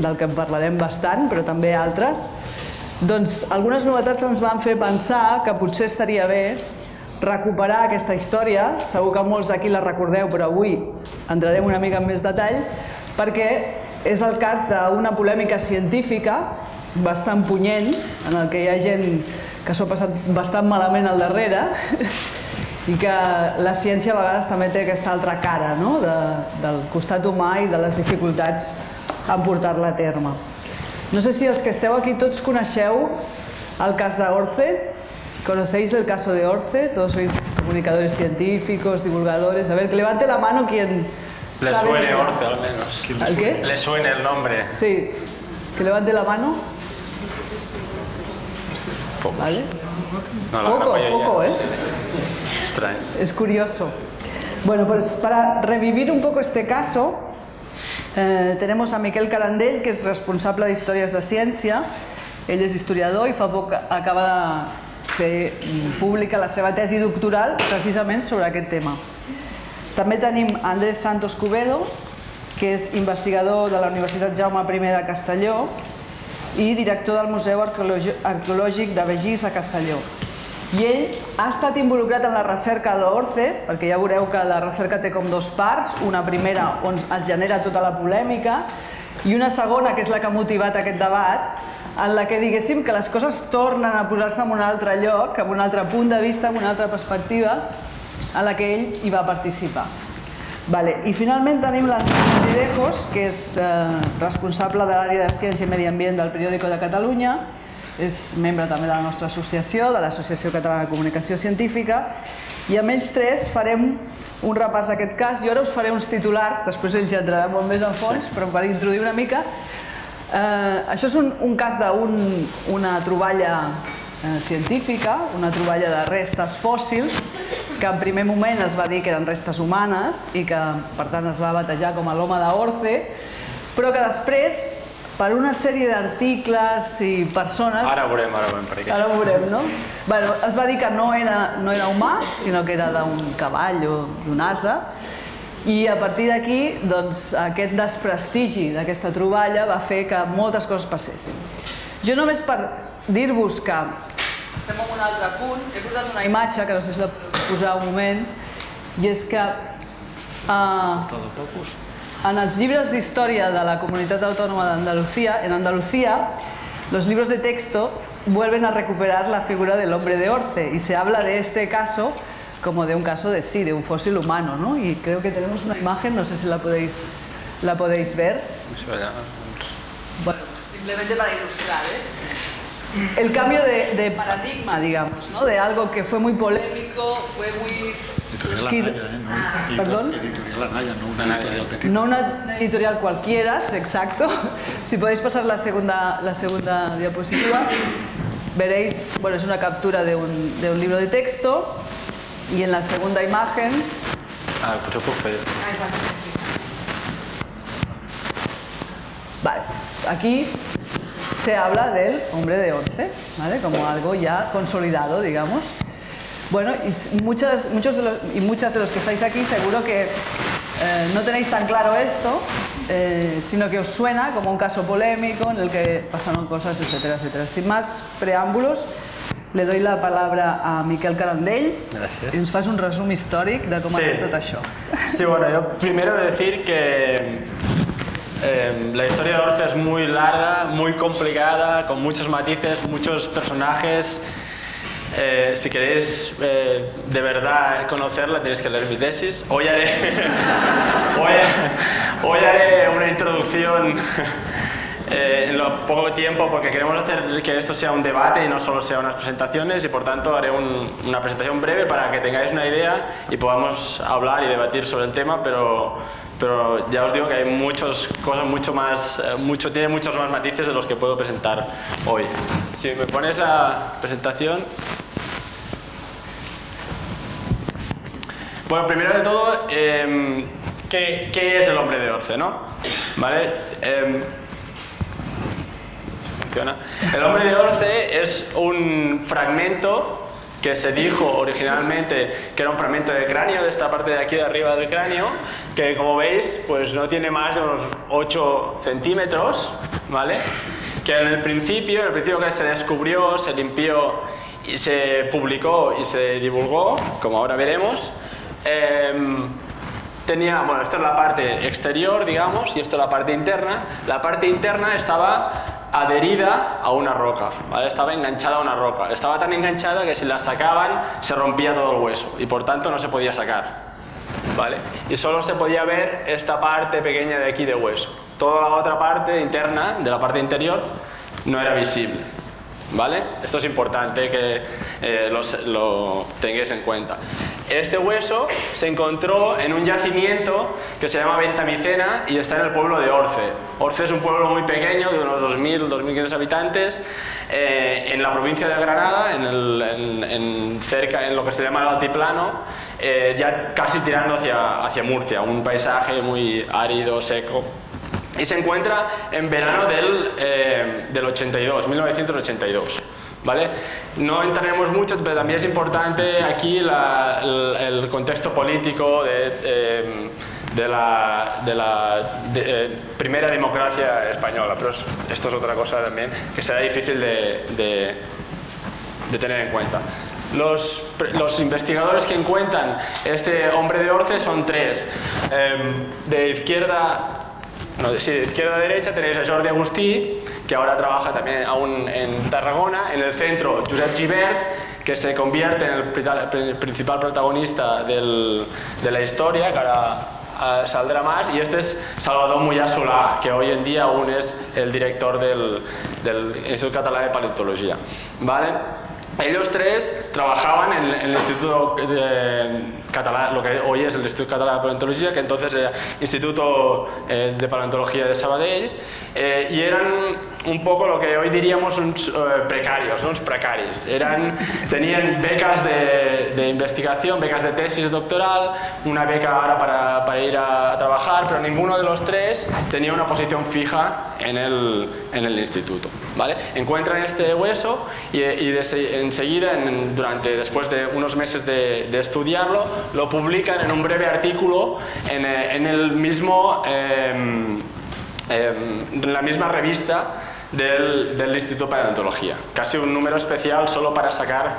del que en parlarem bastant, però també altres, doncs algunes novetats ens van fer pensar que potser estaria bé recuperar aquesta història. Segur que molts d'aquí la recordeu, però avui entrarem una mica en més detall, perquè és el cas d'una polèmica científica bastant punyent, en el que hi ha gent que s'ho ha passat bastant malament al darrere i que la ciència a vegades també té aquesta altra cara del costat humà i de les dificultats en portar-la a terme. No sé si els que esteu aquí tots coneixeu el cas d'Orce. ¿Conocéis el caso de Orce? Todos sois comunicadores científicos, divulgadores. A ver, que levante la mano quien le suene Orce al menos. ¿El qué? Le suene el nombre. Sí, que levante la mano. Pocos. ¿Vale? No, Poco, ¿eh? Extraño. Es curioso. Bueno, pues para revivir un poco este caso, tenemos a Miquel Carandell, que és responsable d'Històries de Ciència. Ell és historiador i fa poc acaba de fer pública la seva tesi doctoral precisament sobre aquest tema. També tenim Andrés Santos Cubedo, que és investigador de la Universitat Jaume I de Castelló i director del Museu Arqueològic de Begís a Castelló. I ell ha estat involucrat en la recerca d'Orce, perquè ja veureu que la recerca té com dos parts, una primera on es genera tota la polèmica i una segona, que és la que ha motivat aquest debat, en la que diguéssim que les coses tornen a posar-se en un altre lloc, en un altre punt de vista, en una altra perspectiva, en la que ell hi va participar. I finalment tenim l'Antoni Ridejos, que és responsable de l'àrea de Ciència i Medi Ambient del Periòdico de Catalunya, és membre també de la nostra associació, de l'Associació Catalana de Comunicació Científica, i amb ells tres farem un repàs d'aquest cas. Jo ara us faré uns titulars, després ells ja entraran molt més en fons, però per introduir una mica. Això és un cas d'una troballa científica, una troballa de restes fòssils, que en primer moment es va dir que eren restes humanes i que per tant es va batejar com a l'home d'Orce, però que després, per una sèrie d'articles i persones... Ara ho veurem per aquí. Ara ho veurem, no? Es va dir que no era humà, sinó que era d'un cavall o d'un ase, i a partir d'aquí aquest desprestigi d'aquesta troballa va fer que moltes coses passessin. Jo només per dir-vos que estem en un altre punt, he posat una imatge, que no sé si la puc posar un moment, i és que en els llibres d'història de la Comunitat Autónoma de Andalucía, en Andalucía, los libros de texto vuelven a recuperar la figura del hombre de Orce y se habla de este caso como de un caso de sí, de un fósil humano, ¿no? Y creo que tenemos una imagen, no sé si la podéis ver. Bueno, simplemente para ilustrar, el cambio de paradigma, digamos, ¿no? De algo que fue muy polémico, fue muy... Perdón. Editorial Anaya, no una editorial pequeña. No una editorial cualquiera, exacto. Si podéis pasar la segunda diapositiva, veréis, bueno, es una captura de un libro de texto y en la segunda imagen... Pues yo puedo pedir. Vale, aquí se habla del hombre de Orce, ¿vale? Como algo ya consolidado, digamos. Bueno, y muchas de los que estáis aquí seguro que no tenéis tan claro esto, sino que os suena como un caso polémico en el que pasaron cosas, etcétera, etcétera. Sin más preámbulos, le doy la palabra a Miquel Carandell. Gracias. Y nos fas un resumen histórico de cómo ha tot això. Sí, bueno, yo primero decir que la historia de Orce es muy larga, muy complicada, con muchos matices, muchos personajes. Si queréis de verdad conocerla, tenéis que leer mi tesis. Hoy haré una introducción en lo poco tiempo, porque queremos hacer que esto sea un debate y no solo sea unas presentaciones, y por tanto haré una presentación breve para que tengáis una idea y podamos hablar y debatir sobre el tema, pero ya os digo que hay muchas cosas, tiene muchos más matices de los que puedo presentar hoy. Si me pones la presentación... Bueno, primero de todo, ¿qué es el hombre de Orce, no? ¿Vale? Funciona. El hombre de Orce es un fragmento que se dijo originalmente que era un fragmento del cráneo, de esta parte de aquí de arriba del cráneo, que como veis pues no tiene más de unos 8 centímetros, ¿vale? Que en el principio que se descubrió, se limpió y se publicó y se divulgó, como ahora veremos, tenía, bueno, esta es la parte exterior, digamos, y esta es la parte interna. La parte interna estaba adherida a una roca, ¿vale? Estaba enganchada a una roca. Estaba tan enganchada que si la sacaban se rompía todo el hueso y por tanto no se podía sacar, ¿vale? Y solo se podía ver esta parte pequeña de aquí de hueso. Toda la otra parte interna, de la parte interior, no era visible, ¿vale? Esto es importante que lo tengáis en cuenta. Este hueso se encontró en un yacimiento que se llama Ventamicena y está en el pueblo de Orce. Orce es un pueblo muy pequeño, de unos 2.000, 2.500 habitantes, en la provincia de Granada, cerca en lo que se llama el altiplano, ya casi tirando hacia Murcia, un paisaje muy árido, seco. Y se encuentra en verano del 82, 1982. ¿Vale? No entraremos mucho, pero también es importante aquí el contexto político de la primera democracia española, pero esto es otra cosa también que será difícil de tener en cuenta. Los investigadores que encuentran este hombre de Orce son tres. De izquierda a derecha tenéis a Jordi Agustí, que ahora trabaja también aún en Tarragona. En el centro, Josep Gibert, que se convierte en el principal protagonista de la historia, que ahora saldrá más. Y este es Salvador Moyà Solà, que hoy en día aún es el director del Instituto Català de Paleontología, ¿vale? Ellos tres trabajaban en el Instituto Català, lo que hoy es el Instituto Català de Paleontología, que entonces era Instituto de Paleontología de Sabadell, y eran un poco lo que hoy diríamos uns precarios, uns precaris. Tenían becas de investigación, becas de tesis doctoral, una beca ahora para ir a trabajar, pero ninguno de los tres tenía una posición fija en el instituto, ¿vale? Encuentran este hueso y enseguida, después de unos meses de estudiarlo, lo publican en un breve artículo en la misma revista del Instituto de Paleontología. Casi un número especial solo para sacar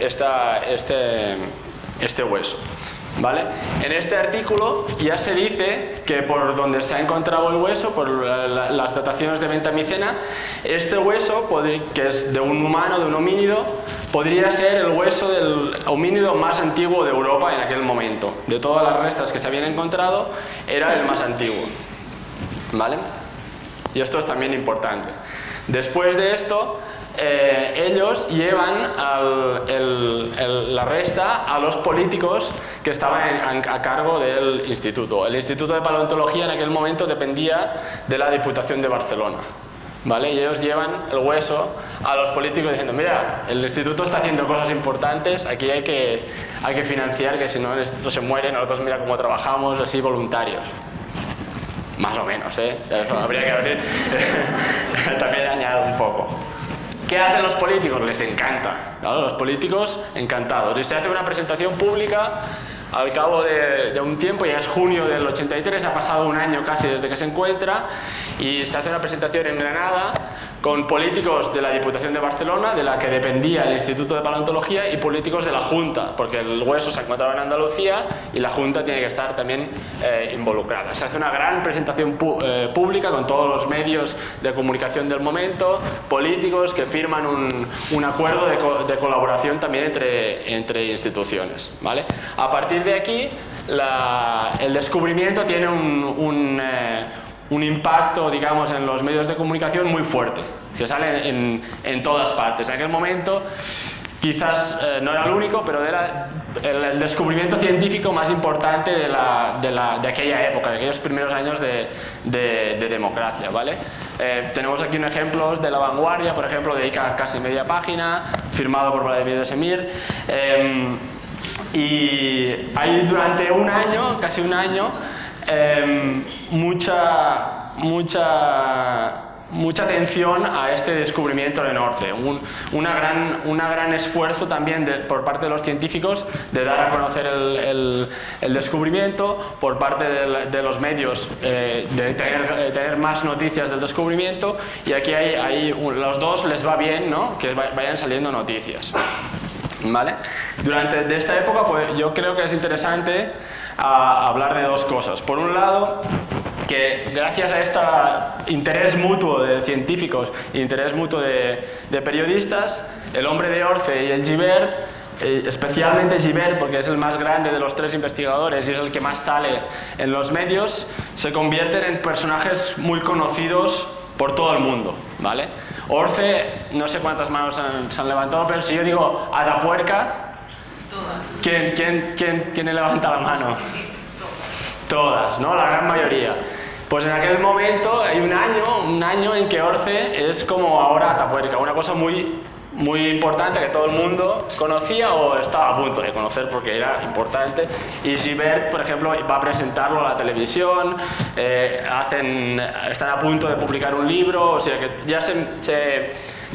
este hueso, ¿vale? En este artículo ya se dice que por donde se ha encontrado el hueso, por las dataciones de Ventamicena, este hueso, que es de un humano, de un homínido, podría ser el hueso del homínido más antiguo de Europa en aquel momento. De todas las restas que se habían encontrado, era el más antiguo, ¿vale? Y esto es también importante. Después de esto, ellos llevan la resta a los políticos que estaban a cargo del instituto. El Instituto de Paleontología en aquel momento dependía de la Diputación de Barcelona, ¿vale? Y ellos llevan el hueso a los políticos diciendo: mira, el instituto está haciendo cosas importantes, aquí hay que financiar, que si no el instituto se muere, nosotros mira cómo trabajamos, así voluntarios. Más o menos, ¿eh? Habría que abrir también añadir un poco. ¿Qué hacen los políticos? Les encanta, ¿no? Los políticos encantados. Y se hace una presentación pública al cabo de un tiempo, ya es junio del 83, ha pasado un año casi desde que se encuentra, y se hace una presentación en Granada con políticos de la Diputación de Barcelona, de la que dependía el Instituto de Paleontología, y políticos de la Junta, porque el hueso se encontraba en Andalucía y la Junta tiene que estar también involucrada. Se hace una gran presentación pública con todos los medios de comunicación del momento, políticos que firman un acuerdo de colaboración también entre instituciones, ¿vale? A partir de aquí, el descubrimiento tiene un impacto, digamos, en los medios de comunicación muy fuerte, que sale en todas partes. En aquel momento quizás no era el único, pero era el descubrimiento científico más importante de aquella época, de aquellos primeros años de democracia, ¿vale? Tenemos aquí un ejemplo de La Vanguardia, por ejemplo, dedica casi media página, firmado por Vladimir de Semir, y hay durante un año, casi un año, mucha mucha atención a este descubrimiento de Norce, un gran esfuerzo también por parte de los científicos de dar a conocer el descubrimiento, por parte de los medios de tener más noticias del descubrimiento, y aquí los dos les va bien, ¿no?, que vayan saliendo noticias. ¿Vale? De esta época, pues, yo creo que es interesante hablar de dos cosas. Por un lado, que gracias a este interés mutuo de científicos e interés mutuo de periodistas, el hombre de Orce y el Gibert, especialmente Gibert, porque es el más grande de los tres investigadores y es el que más sale en los medios, se convierten en personajes muy conocidos por todo el mundo, ¿vale? Orce, no sé cuántas manos se han levantado, pero si yo digo Atapuerca, ¿quién le levanta la mano? Todas, ¿no? La gran mayoría. Pues en aquel momento hay un año en que Orce es como ahora Atapuerca, una cosa muy importante que todo el mundo conocía o estaba a punto de conocer porque era importante. Y Gibert, por ejemplo, va a presentarlo a la televisión, están a punto de publicar un libro, o sea que ya se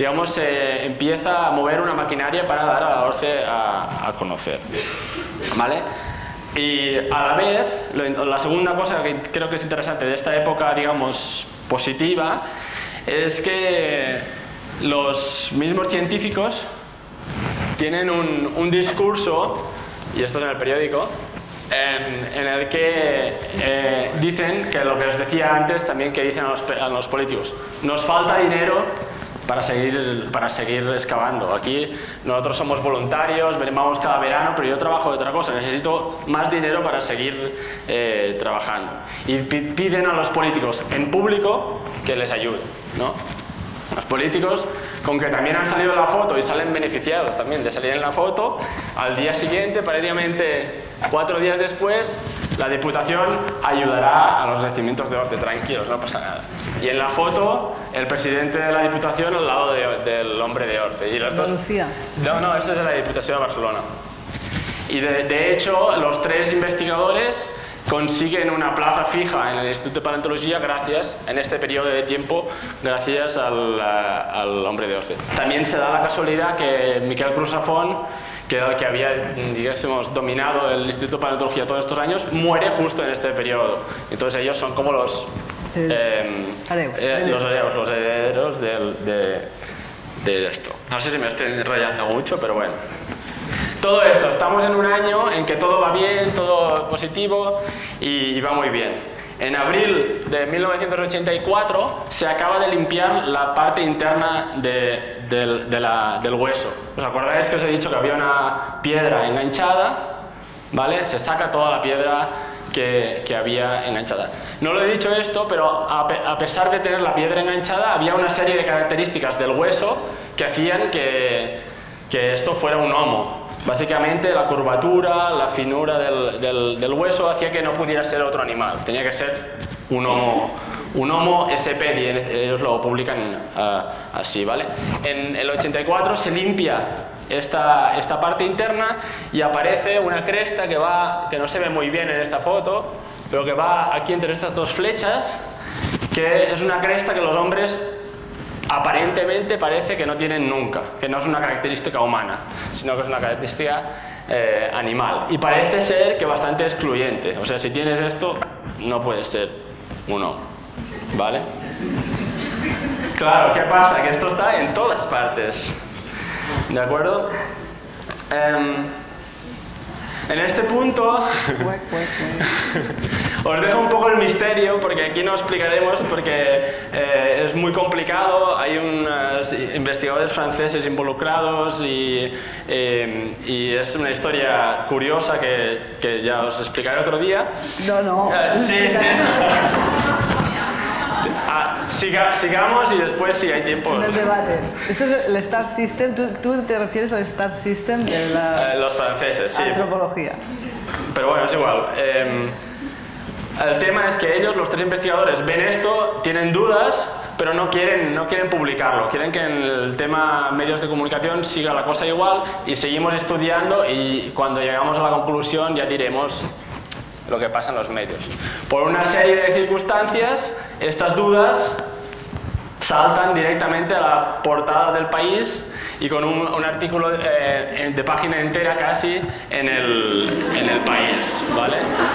empieza a mover una maquinaria para dar a Orce a conocer, ¿vale? Y a la vez, la segunda cosa que creo que es interesante de esta época, digamos, positiva, es que los mismos científicos tienen un discurso, y esto es en el periódico, en el que dicen que lo que os decía antes, también que dicen a los políticos: nos falta dinero para seguir excavando. Aquí nosotros somos voluntarios, vamos cada verano, pero yo trabajo de otra cosa, necesito más dinero para seguir trabajando. Y piden a los políticos en público que les ayuden, ¿no? Los políticos, con que también han salido en la foto y salen beneficiados también de salir en la foto, al día siguiente, prácticamente 4 días después, la Diputación ayudará a los yacimientos de Orce, tranquilos, no pasa nada. Y en la foto, el presidente de la Diputación al lado del hombre de Orce. Y los dos... Andalucía. No, este es de la Diputación de Barcelona. Y de hecho, los 3 investigadores consiguen una plaza fija en el Instituto de Paleontología en este periodo de tiempo, gracias al hombre de Orce. También se da la casualidad que Miquel Crusafont, que era el que había, digamos, dominado el Instituto de Paleontología todos estos años, muere justo en este periodo. Entonces ellos son como los herederos de esto. No sé si me estoy enrollando mucho, pero bueno. Todo esto, estamos en un año en que todo va bien, todo positivo y va muy bien. En abril de 1984 se acaba de limpiar la parte interna del hueso. ¿Os acordáis que os he dicho que había una piedra enganchada? ¿Vale? Se saca toda la piedra que había enganchada. No lo he dicho esto, pero a pesar de tener la piedra enganchada, había una serie de características del hueso que hacían que esto fuera un homo. Básicamente la curvatura, la finura del hueso hacía que no pudiera ser otro animal, tenía que ser un homo sapien, ellos lo publican así, ¿vale? En el 84 se limpia esta parte interna y aparece una cresta que no se ve muy bien en esta foto, pero que va aquí entre estas dos flechas, que es una cresta que los hombres aparentemente parece que no tienen nunca, que no es una característica humana, sino que es una característica animal. Y parece ser que bastante excluyente, o sea, si tienes esto, no puedes ser uno, ¿vale? Claro, ¿qué pasa? Que esto está en todas partes, ¿de acuerdo? En este punto os dejo un poco el misterio, porque aquí no explicaremos, porque es muy complicado, hay unos investigadores franceses involucrados y es una historia curiosa que ya os explicaré otro día. No. Sí. Sigamos y después, si hay tiempo... En el debate. Este es el Star System. ¿Tú te refieres al Star System de la los franceses, sí. Antropología? Pero bueno, es igual. El tema es que ellos, los 3 investigadores, ven esto, tienen dudas, pero no quieren publicarlo. Quieren que en el tema medios de comunicación siga la cosa igual y seguimos estudiando, y cuando llegamos a la conclusión ya diremos lo que pasa en los medios. Por una serie de circunstancias, estas dudas saltan directamente a la portada del País y con un artículo de página entera casi en el País, ¿vale?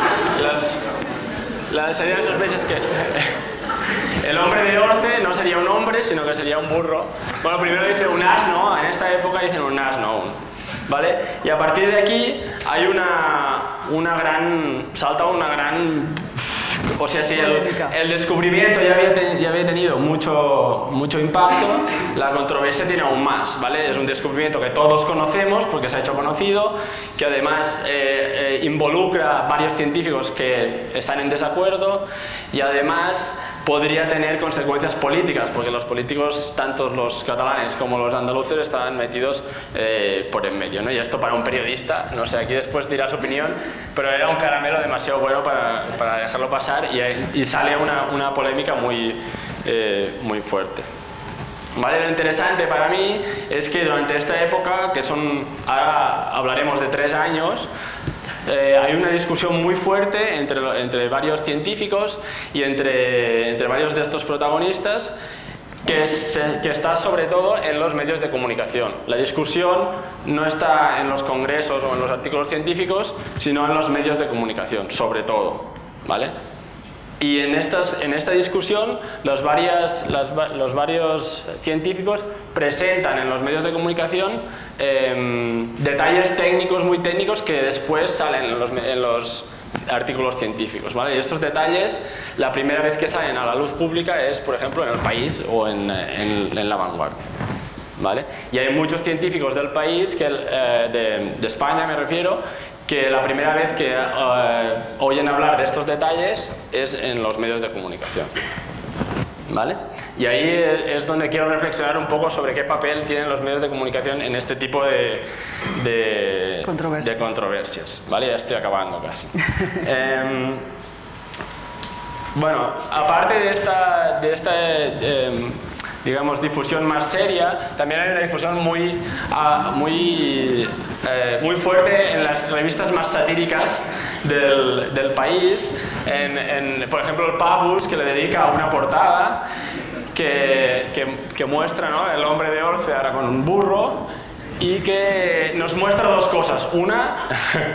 Las ideas dos veces que el hombre de Orce no sería un hombre, sino que sería un burro. Bueno, primero dice un asno, en esta época dicen un asno, ¿vale? Y a partir de aquí hay salta una gran... O sea, si el descubrimiento ya había tenido mucho impacto, la controversia tiene aún más, ¿vale? Es un descubrimiento que todos conocemos porque se ha hecho conocido, que además involucra varios científicos que están en desacuerdo y además podría tener consecuencias políticas, porque los políticos, tanto los catalanes como los andaluces, estaban metidos por en medio, ¿no? Y esto para un periodista, no sé, aquí después dirá su opinión, pero era un caramelo demasiado bueno para dejarlo pasar y sale una polémica muy fuerte. ¿Vale? Lo interesante para mí es que durante esta época, que ahora hablaremos de 3 años, hay una discusión muy fuerte entre varios científicos y entre varios de estos protagonistas que está sobre todo en los medios de comunicación. La discusión no está en los congresos o en los artículos científicos, sino en los medios de comunicación, sobre todo, ¿vale? Y en esta discusión los varios científicos presentan en los medios de comunicación detalles técnicos, muy técnicos, que después salen en los artículos científicos, ¿vale? Y estos detalles, la primera vez que salen a la luz pública es, por ejemplo, en El País o en La Vanguardia, ¿vale? Y hay muchos científicos del país, de España me refiero, que la primera vez que oyen hablar de estos detalles es en los medios de comunicación, ¿vale? Y ahí es donde quiero reflexionar un poco sobre qué papel tienen los medios de comunicación en este tipo de controversias, ¿vale? Ya estoy acabando casi. Bueno, aparte de esta digamos, difusión más seria, también hay una difusión muy fuerte en las revistas más satíricas del país. Por ejemplo, el Pavus, que le dedica una portada que muestra, ¿no?, el hombre de Orce ahora con un burro, y que nos muestra dos cosas. Una,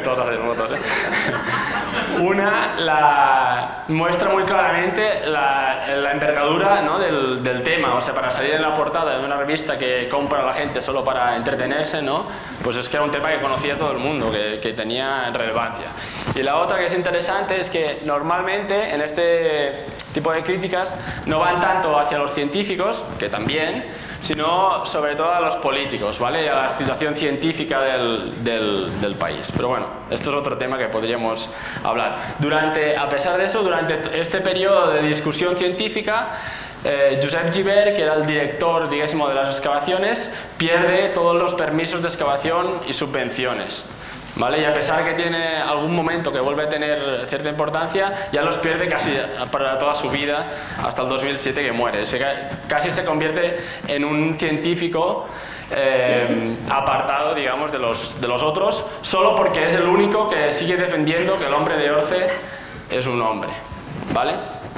muestra muy claramente la envergadura, ¿no?, del tema. O sea, para salir en la portada de una revista que compra la gente solo para entretenerse, ¿no?, pues es que era un tema que conocía todo el mundo, que tenía relevancia. Y la otra que es interesante es que normalmente en este tipo de críticas no van tanto hacia los científicos, que también, sino sobre todo a los políticos, ¿vale? Y a la situación científica del país. Pero bueno, esto es otro tema que podríamos hablar. A pesar de eso, durante este periodo de discusión científica, Josep Gibert, que era el director, digamos, de las excavaciones, pierde todos los permisos de excavación y subvenciones, ¿vale? Y a pesar que tiene algún momento que vuelve a tener cierta importancia, ya los pierde casi para toda su vida, hasta el 2007 que muere. Casi se convierte en un científico apartado, digamos, de los otros, solo porque es el único que sigue defendiendo que el hombre de Orce es un hombre, ¿vale?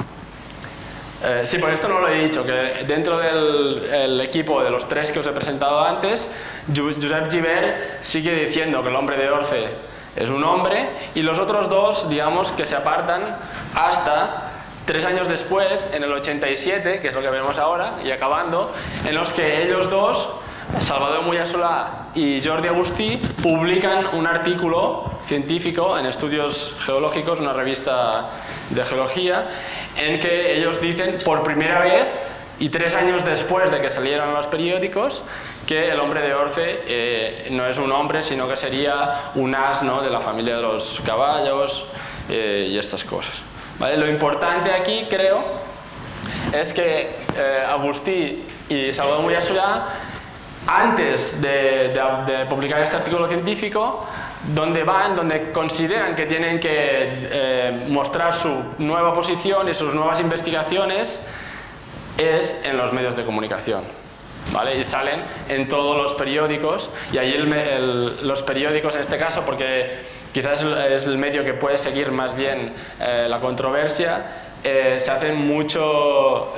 Sí, por esto no lo he dicho, que dentro del equipo de los 3 que os he presentado antes, Josep Gibert sigue diciendo que el hombre de Orce es un hombre, y los otros 2, digamos, que se apartan hasta 3 años después, en el 87, que es lo que vemos ahora, y acabando, en los que ellos 2, Salvador Mullasolà y Jordi Agustí, publican un artículo científico en Estudios Geológicos, una revista de geología, en que ellos dicen por primera vez, y 3 años después de que salieron los periódicos, que el hombre de Orce no es un hombre, sino que sería un asno de la familia de los caballos y estas cosas, ¿vale? Lo importante aquí, creo, es que Agustí y Salvador Mullasolà, antes de publicar este artículo científico, donde consideran que tienen que mostrar su nueva posición y sus nuevas investigaciones, es en los medios de comunicación, ¿vale? Y salen en todos los periódicos, y ahí los periódicos en este caso, porque quizás es el medio que puede seguir más bien la controversia, se hacen mucho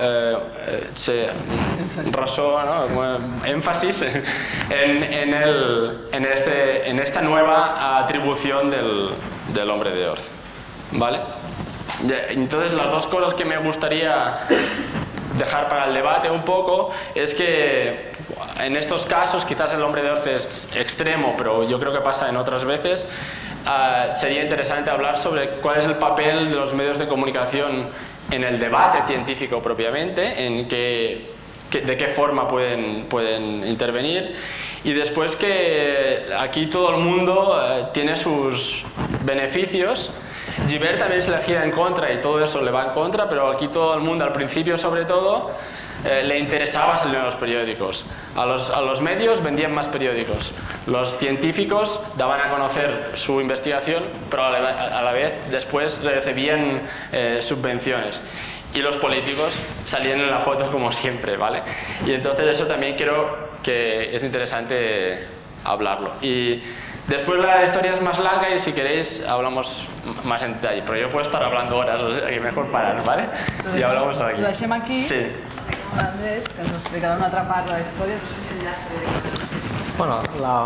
énfasis en esta nueva atribución del hombre de Orce, ¿vale? Entonces, las dos cosas que me gustaría dejar para el debate un poco es que en estos casos quizás el hombre de Orce es extremo, pero yo creo que pasa en otras veces. Sería interesante hablar sobre cuál es el papel de los medios de comunicación en el debate científico propiamente, de qué forma pueden intervenir, y después que aquí todo el mundo tiene sus beneficios. Gibert también se le gira en contra y todo eso le va en contra, pero aquí todo el mundo, al principio sobre todo, le interesaba salir en los periódicos. A los medios vendían más periódicos. Los científicos daban a conocer su investigación, pero a la vez después recibían subvenciones. Y los políticos salían en la foto como siempre, ¿vale? Y entonces eso también creo que es interesante hablarlo. Y después la historia es más larga y si queréis hablamos más en detalle, pero yo puedo estar hablando horas, o sea que mejor parar, ¿vale? Y hablamos aquí. Lo deixem aquí. Sí. Andrés, que ens explicarà una altra part de la història. No sé si enllaç Bueno,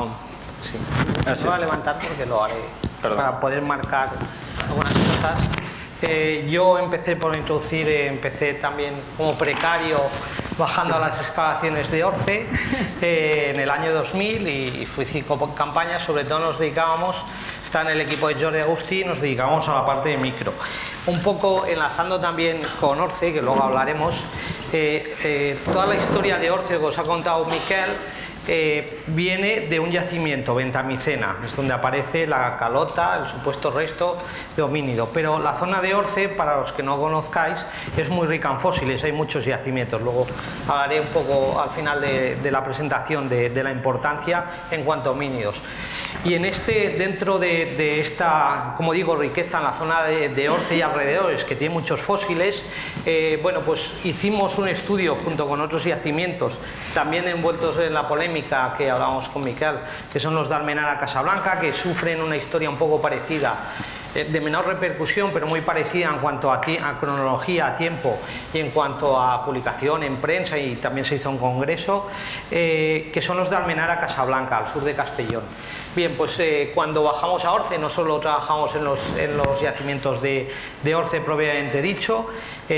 sí. Me voy a levantar porque lo haré. Perdón. Para poder marcar algunas cosas. Yo empecé por introducir, empecé también como precario bajando a las excavaciones de Orce en el año 2000 y fui 5 campañas, sobre todo nos dedicábamos, está en el equipo de Jordi Agustí, nos dedicábamos a la parte de micro. Un poco enlazando también con Orce, que luego hablaremos, toda la historia de Orce que os ha contado Miquel viene de un yacimiento, Ventamicena, es donde aparece la calota, el supuesto resto de homínido. Pero la zona de Orce, para los que no conozcáis, es muy rica en fósiles, hay muchos yacimientos. Luego hablaré un poco al final de la presentación de la importancia en cuanto a homínidos. Y dentro de esta, como digo, riqueza en la zona de Orce y alrededores, que tiene muchos fósiles, bueno, pues hicimos un estudio junto con otros yacimientos, también envueltos en la polémica que hablábamos con Miquel, que son los de Almenara Casablanca, que sufren una historia un poco parecida, de menor repercusión, pero muy parecida en cuanto a cronología, a tiempo y en cuanto a publicación en prensa, y también se hizo un congreso, que son los de Almenara Casablanca, al sur de Castellón. Bien, pues cuando bajamos a Orce no solo trabajamos en los yacimientos de Orce propiamente dicho,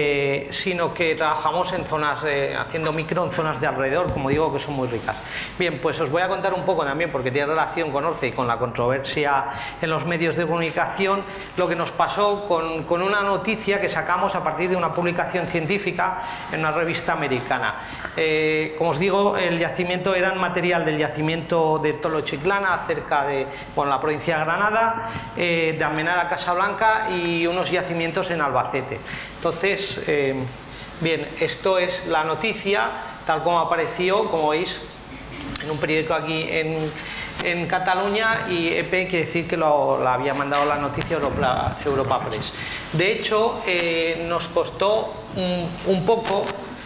sino que trabajamos en zonas, haciendo micro en zonas de alrededor, como digo, que son muy ricas. Bien, pues os voy a contar un poco también, porque tiene relación con Orce y con la controversia en los medios de comunicación, lo que nos pasó con una noticia que sacamos a partir de una publicación científica en una revista americana. Como os digo, el yacimiento era material del yacimiento de Tolochiclana, cerca de la provincia de Granada, de Almenara Casablanca, y unos yacimientos en Albacete. Entonces, bien, esto es la noticia tal como apareció, como veis, en un periódico aquí en Cataluña, y EP quiere decir que la había mandado la noticia Europa Press. De hecho, nos costó un poco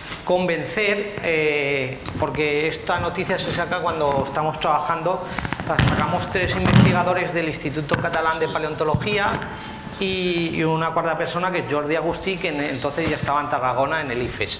convencer, porque esta noticia se saca cuando estamos trabajando, sacamos 3 investigadores del Instituto Catalán de Paleontología y una cuarta persona, que es Jordi Agustí, que entonces ya estaba en Tarragona en el IFES.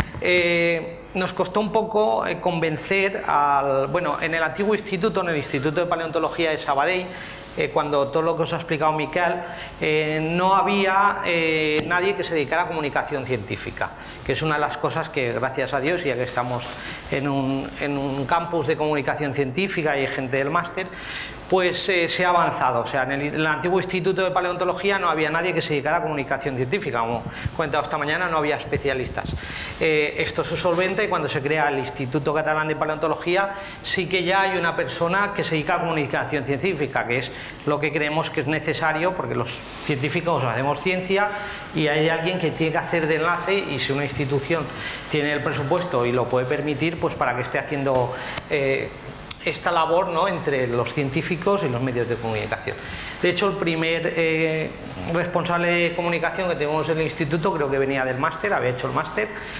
Nos costó un poco convencer en el antiguo instituto, en el Instituto de Paleontología de Sabadell, cuando todo lo que os ha explicado Miquel, no había nadie que se dedicara a comunicación científica, que es una de las cosas que, gracias a Dios, ya que estamos en un campus de comunicación científica y hay gente del máster, pues se ha avanzado. O sea, en el antiguo Instituto de Paleontología no había nadie que se dedicara a comunicación científica, como he comentado esta mañana, no había especialistas. Esto se solventa y cuando se crea el Instituto Catalán de Paleontología sí que ya hay una persona que se dedica a comunicación científica, que es lo que creemos que es necesario, porque los científicos hacemos ciencia y hay alguien que tiene que hacer de enlace, y si una institución tiene el presupuesto y lo puede permitir, pues para que esté haciendo esta labor, ¿no?, entre los científicos y los medios de comunicación. De hecho, el primer responsable de comunicación que tenemos en el instituto creo que venía del máster, había hecho el máster,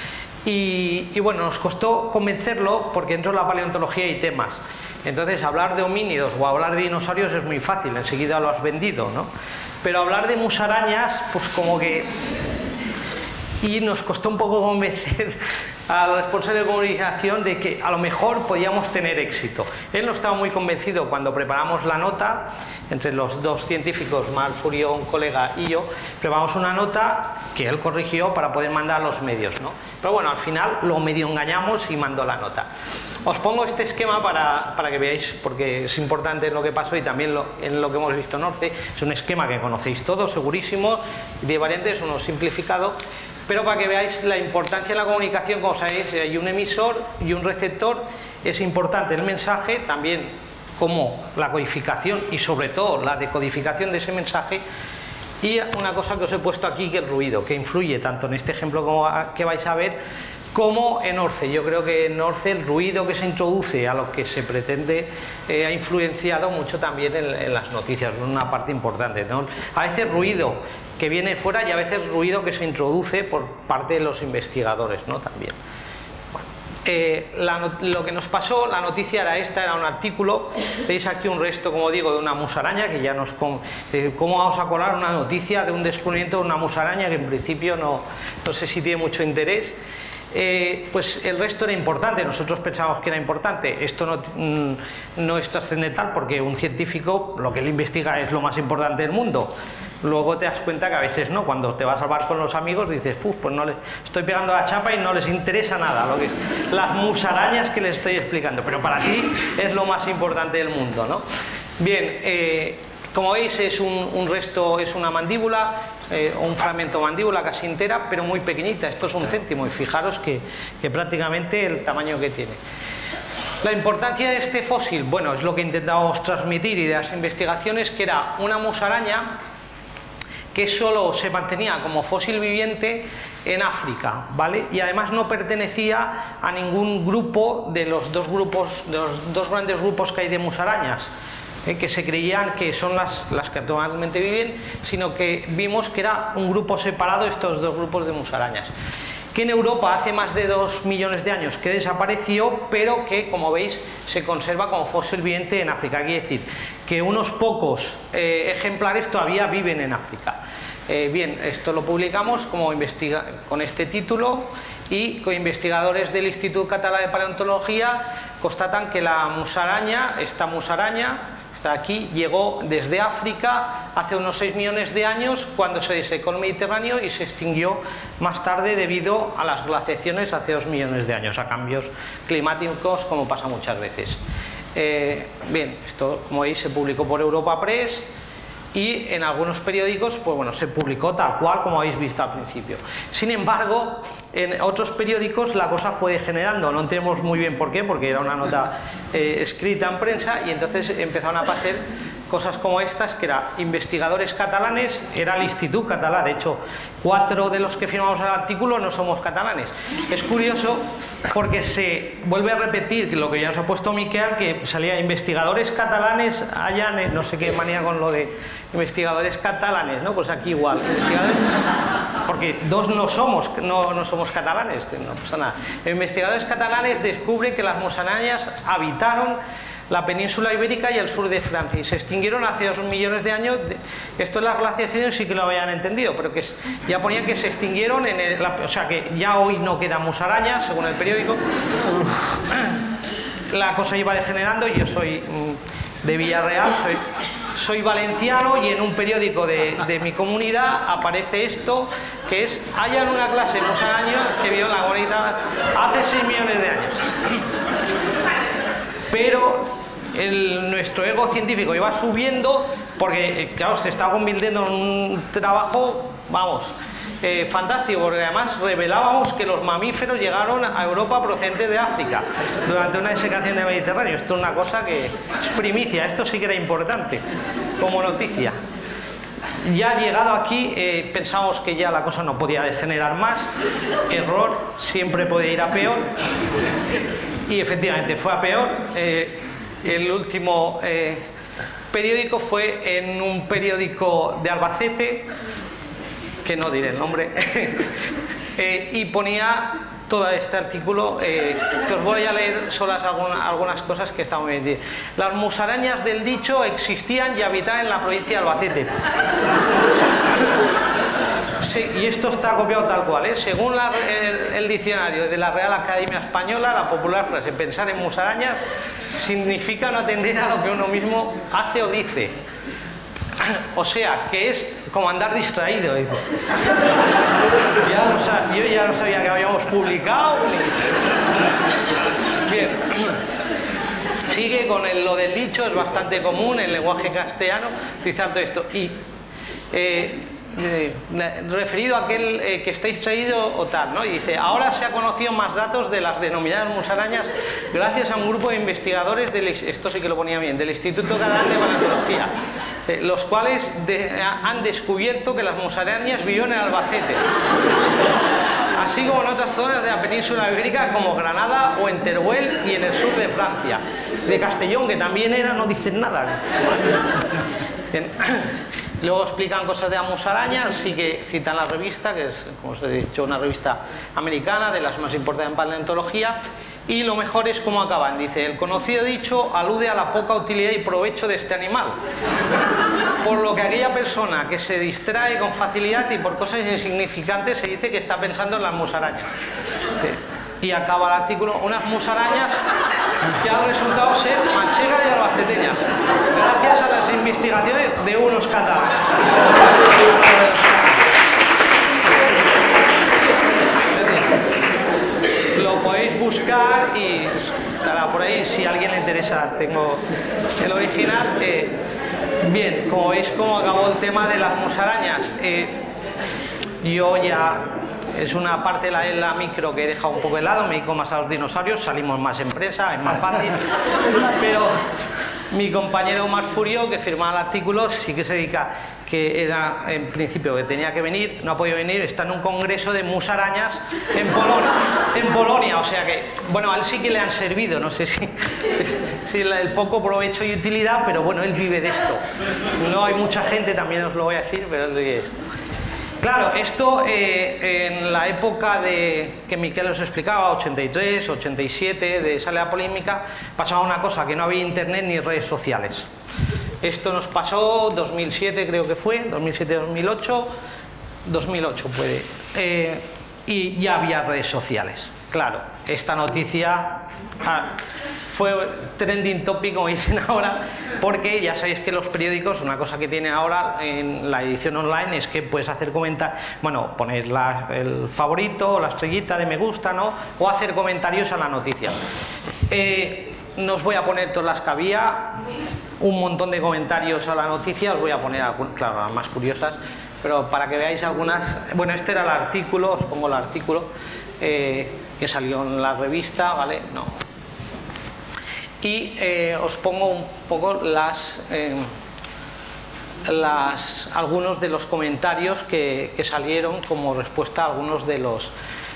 Y bueno, nos costó convencerlo porque dentro de la paleontología hay temas. Entonces, hablar de homínidos o hablar de dinosaurios es muy fácil, enseguida lo has vendido, ¿no? Pero hablar de musarañas, pues como que... Y nos costó un poco convencer al responsable de comunicación de que a lo mejor podíamos tener éxito. Él no estaba muy convencido cuando preparamos la nota, entre los dos científicos, Marc Furió, un colega, y yo, preparamos una nota que él corrigió para poder mandar a los medios, ¿no? Pero bueno, al final lo medio engañamos y mandó la nota. Os pongo este esquema para que veáis, porque es importante en lo que pasó y también en lo que hemos visto en ORCE. Es un esquema que conocéis todos, segurísimo, de variantes, uno simplificado. Pero para que veáis la importancia de la comunicación, como sabéis, hay un emisor y un receptor, es importante el mensaje, también como la codificación y sobre todo la decodificación de ese mensaje. Y una cosa que os he puesto aquí, que el ruido, que influye tanto en este ejemplo que vais a ver, como en ORCE. Yo creo que en ORCE el ruido que se introduce a lo que se pretende ha influenciado mucho también en las noticias, es una parte importante, ¿no? A veces ruido que viene fuera y a veces ruido que se introduce por parte de los investigadores, ¿no? También. Lo que nos pasó, la noticia era esta, era un artículo, veis aquí un resto, como digo, de una musaraña, que ya nos... ¿Cómo vamos a colar una noticia de un descubrimiento de una musaraña que en principio no sé si tiene mucho interés? Pues el resto era importante, nosotros pensábamos que era importante. Esto no es trascendental porque un científico lo que él investiga es lo más importante del mundo. Luego te das cuenta que a veces no, cuando te vas al bar con los amigos dices, pues no les estoy pegando la chapa y no les interesa nada lo que es las musarañas que les estoy explicando, pero para ti es lo más importante del mundo, ¿no? Bien, como veis es un resto, es una mandíbula, un fragmento de mandíbula casi entera, pero muy pequeñita. Esto es 1 céntimo y fijaros que prácticamente el tamaño que tiene. La importancia de este fósil, bueno, es lo que intentamos transmitir y de las investigaciones, que era una musaraña que solo se mantenía como fósil viviente en África, ¿vale? Y además no pertenecía a ningún grupo de los dos grandes grupos que hay de musarañas, que se creían que son las que actualmente viven, sino que vimos que era un grupo separado, estos dos grupos de musarañas, que en Europa hace más de 2 millones de años que desapareció, pero que, como veis, se conserva como fósil viviente en África. Quiere decir que unos pocos ejemplares todavía viven en África. Bien, esto lo publicamos con este título, y con investigadores del Instituto Catalán de Paleontología constatan que la musaraña, esta musaraña, está aquí, llegó desde África hace unos 6 millones de años, cuando se desecó el Mediterráneo, y se extinguió más tarde debido a las glaciaciones hace 2 millones de años, a cambios climáticos, como pasa muchas veces. Bien, esto, como veis, se publicó por Europa Press, y en algunos periódicos, pues bueno, se publicó tal cual como habéis visto al principio. Sin embargo, en otros periódicos la cosa fue degenerando, no entendemos muy bien por qué, porque era una nota escrita en prensa, y entonces empezaron a aparecer cosas como estas, que eran investigadores catalanes, era el Institut Català, de hecho 4 de los que firmamos el artículo no somos catalanes. Es curioso porque se vuelve a repetir lo que ya nos ha puesto Miquel, que salía investigadores catalanes, hayan, no sé qué manía con lo de investigadores catalanes, ¿no? Pues aquí igual, investigadores, porque 2 no somos catalanes, no pasa nada. Investigadores catalanes descubren que las musarañas habitaron la península ibérica y el sur de Francia, y se extinguieron hace 2 millones de años. Esto es las glaciaciones, sí que lo habían entendido, pero que ya ponían que se extinguieron o sea que ya hoy no quedan musarañas, según el periódico. La cosa iba degenerando. Yo soy de Villarreal, soy valenciano, y en un periódico de mi comunidad aparece esto, que es: hayan una clase de musaraña que vio la bonita hace 6 millones de años. Pero nuestro ego científico iba subiendo, porque claro, se estaba convirtiendo en un trabajo, vamos, fantástico, porque además revelábamos que los mamíferos llegaron a Europa procedentes de África durante una desecación del Mediterráneo. Esto es una cosa que es primicia, esto sí que era importante como noticia. Ya llegado aquí, pensamos que ya la cosa no podía degenerar más. Error, siempre puede ir a peor. Y efectivamente fue a peor. El último periódico fue en un periódico de Albacete, que no diré el nombre, y ponía todo este artículo, que os voy a leer solo algunas cosas que están muy bien. Las musarañas del dicho existían y habitaban en la provincia de Albacete. Sí, y esto está copiado tal cual, ¿eh? Según el diccionario de la Real Academia Española, la popular frase pensar en musarañas significa no atender a lo que uno mismo hace o dice. O sea, que es como andar distraído, dice. Yo ya no sabía que habíamos publicado. Bien. Sigue con lo del dicho, es bastante común en el lenguaje castellano utilizar todo esto. Y referido a aquel que está distraído o tal, ¿no? Y dice, ahora se ha conocido más datos de las denominadas musarañas gracias a un grupo de investigadores esto sí que lo ponía bien, del Instituto Catalán de Paleontología, los cuales han descubierto que las musarañas viven en Albacete, así como en otras zonas de la península ibérica como Granada o en Teruel y en el sur de Francia. De Castellón, que también era, no dicen nada. Bien. Luego explican cosas de la musaraña, sí que citan la revista, que es, como os he dicho, una revista americana de las más importantes en paleontología, y lo mejor es cómo acaban. Dice, el conocido dicho alude a la poca utilidad y provecho de este animal, por lo que aquella persona que se distrae con facilidad y por cosas insignificantes se dice que está pensando en las musarañas. Sí. Y acaba el artículo, unas musarañas que han resultado ser manchegas y albaceteñas, gracias a las investigaciones de unos catalanes. Lo podéis buscar y estará por ahí, si a alguien le interesa, tengo el original. Bien, como veis cómo acabó el tema de las musarañas. Yo ya... Es una parte de la micro que he dejado un poco de lado, me dedico más a los dinosaurios, salimos más en prensa, es más fácil. Pero mi compañero Omar Furio, que firmaba el artículo, sí que se dedica, que era en principio que tenía que venir, no ha podido venir, está en un congreso de musarañas en Polonia, o sea que, bueno, a él sí que le han servido, no sé si el poco provecho y utilidad, pero bueno, él vive de esto. No hay mucha gente, también os lo voy a decir, pero él vive de esto. Claro, esto en la época que Miquel os explicaba, 83, 87, de sale la polémica, pasaba una cosa, que no había internet ni redes sociales. Esto nos pasó 2007 creo que fue, 2007-2008, 2008 puede, y ya había redes sociales. Claro, esta noticia fue trending topic, como dicen ahora, porque ya sabéis que los periódicos, una cosa que tienen ahora en la edición online es que puedes hacer comentarios, bueno, poner el favorito o la estrellita de me gusta, ¿no? O hacer comentarios a la noticia. No os voy a poner todas las que había, un montón de comentarios a la noticia, os voy a poner algunas, claro, las más curiosas, pero para que veáis algunas. Bueno, este era el artículo, os pongo el artículo que salió en la revista, ¿vale? No. Y os pongo un poco algunos de los comentarios que salieron como respuesta a algunos de los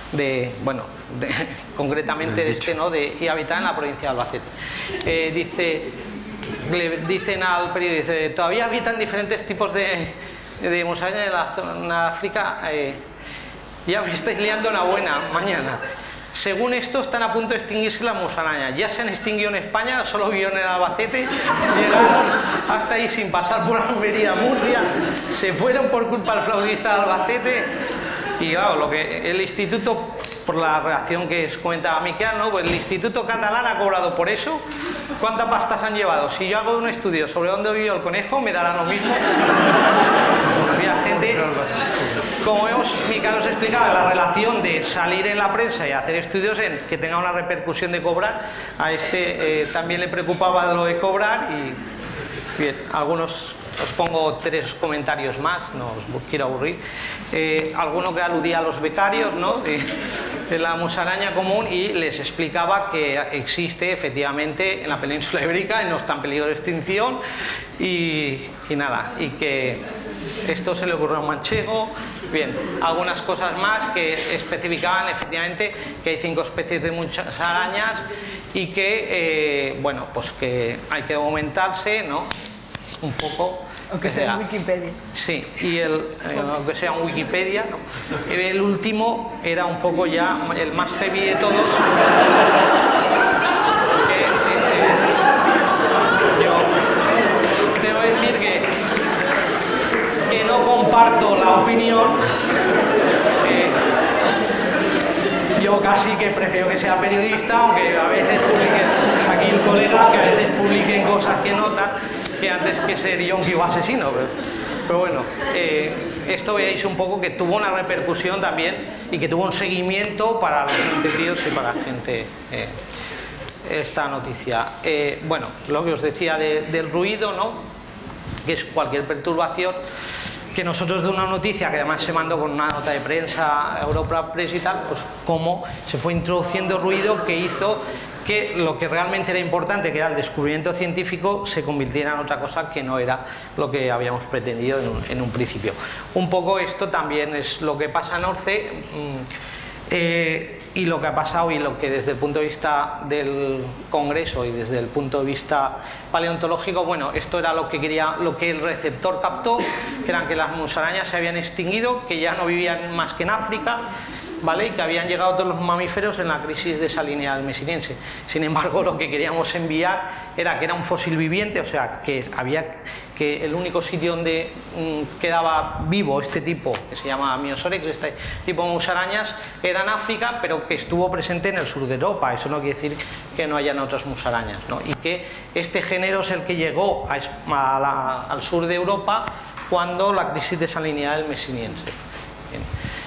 concretamente de este, ¿no? Y habitar en la provincia de Albacete. Le dicen al periódico, dice, todavía habitan diferentes tipos de musarañas en la zona de África, ya me estáis liando una buena mañana. Según esto, están a punto de extinguirse las musarañas. Ya se han extinguido en España, solo vivieron en Albacete, llegaron hasta ahí sin pasar por Almería, Murcia, se fueron por culpa del flautista de Albacete. Y claro, lo que el instituto, por la reacción que os comentaba Miquel, ¿no? Pues el Instituto Catalán ha cobrado por eso. ¿Cuánta pasta se han llevado? Si yo hago un estudio sobre dónde vivió el conejo, me darán lo mismo. Había gente... Como vemos, Miquel os explicaba la relación de salir en la prensa y hacer estudios en que tenga una repercusión de cobrar. A este también le preocupaba lo de cobrar y bien, algunos, os pongo 3 comentarios más, no os quiero aburrir. Alguno que aludía a los becarios, ¿no? de la musaraña común, y les explicaba que existe efectivamente en la península ibérica y no está en peligro de extinción y nada, y que esto se le ocurrió a un manchego. Bien, algunas cosas más que especificaban efectivamente que hay 5 especies de musarañas y que, bueno, pues que hay que aumentarse, ¿no? Un poco Aunque sea en Wikipedia. Sí, y aunque sea en Wikipedia, ¿no? El último era un poco ya el más heavy de todos. Yo debo decir que no comparto la opinión. Yo casi que prefiero que sea periodista, aunque a veces publiquen, aquí el colega, que a veces publiquen cosas que notan, que antes que ser yonki o asesino. Pero bueno, esto veáis un poco que tuvo una repercusión también y que tuvo un seguimiento para los entendidos y para la gente esta noticia. Bueno, lo que os decía del ruido, ¿no? Que es cualquier perturbación, que nosotros de una noticia que además se mandó con una nota de prensa, Europa Press y tal, pues cómo se fue introduciendo ruido que hizo que lo que realmente era importante, que era el descubrimiento científico, se convirtiera en otra cosa que no era lo que habíamos pretendido en un principio. Un poco esto también es lo que pasa en ORCE y lo que ha pasado y lo que desde el punto de vista del Congreso y desde el punto de vista paleontológico, bueno, esto era lo que quería, lo que el receptor captó, que eran que las musarañas se habían extinguido, que ya no vivían más que en África, ¿vale? Y que habían llegado todos los mamíferos en la crisis desalinidad mesiniense. Sin embargo, lo que queríamos enviar era que era un fósil viviente, o sea, que el único sitio donde quedaba vivo este tipo, que se llama Miosorex, este tipo de musarañas, era en África, pero que estuvo presente en el sur de Europa. Eso no quiere decir que no hayan otras musarañas, ¿no? Y que este género es el que llegó al sur de Europa cuando la crisis desalinidad mesiniense. Bien.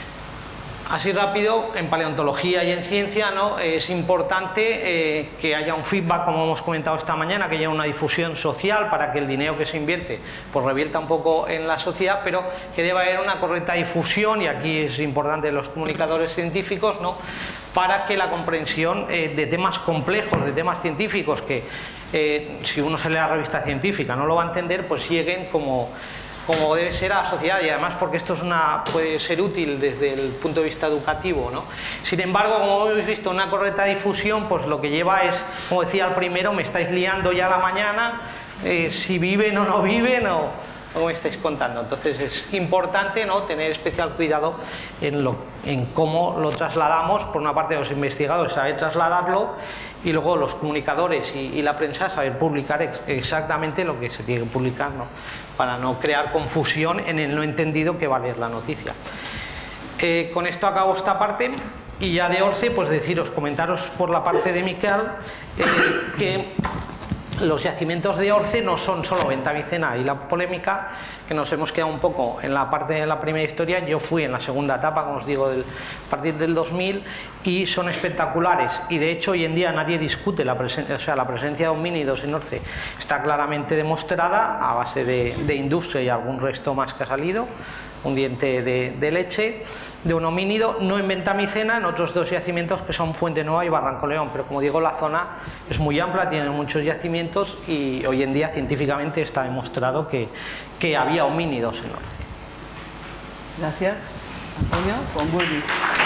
Así rápido, en paleontología y en ciencia, ¿no? Es importante que haya un feedback, como hemos comentado esta mañana, que haya una difusión social para que el dinero que se invierte pues revierta un poco en la sociedad, pero que deba haber una correcta difusión, y aquí es importante los comunicadores científicos, ¿no? Para que la comprensión de temas complejos, de temas científicos, que si uno se lee la revista científica no lo va a entender, pues lleguen como debe ser a la sociedad, y además porque esto puede ser útil desde el punto de vista educativo, ¿no? Sin embargo, como habéis visto, una correcta difusión pues lo que lleva es, como decía el primero, me estáis liando ya a la mañana, si viven o no viven o me estáis contando. Entonces es importante, ¿no? Tener especial cuidado en cómo lo trasladamos, por una parte los investigadores saber trasladarlo, y luego los comunicadores y la prensa saber publicar exactamente lo que se tiene que publicar, ¿no? Para no crear confusión en el no entendido que va a leer la noticia. Con esto acabo esta parte, y ya de ORCE, pues comentaros por la parte de Miquel que los yacimientos de ORCE no son solo Ventamicena y la polémica, que nos hemos quedado un poco en la parte de la primera historia. Yo fui en la segunda etapa, como os digo, a partir del 2000, y son espectaculares, y de hecho hoy en día nadie discute la presencia de homínidos en ORCE está claramente demostrada a base de industria y algún resto más que ha salido, un diente de leche de un homínido, no en Ventamicena, en otros dos yacimientos que son Fuente Nueva y Barranco León, pero como digo, la zona es muy amplia, tiene muchos yacimientos, y hoy en día científicamente está demostrado que había homínidos en ORCE. Gracias, Antonio. Con Burgis.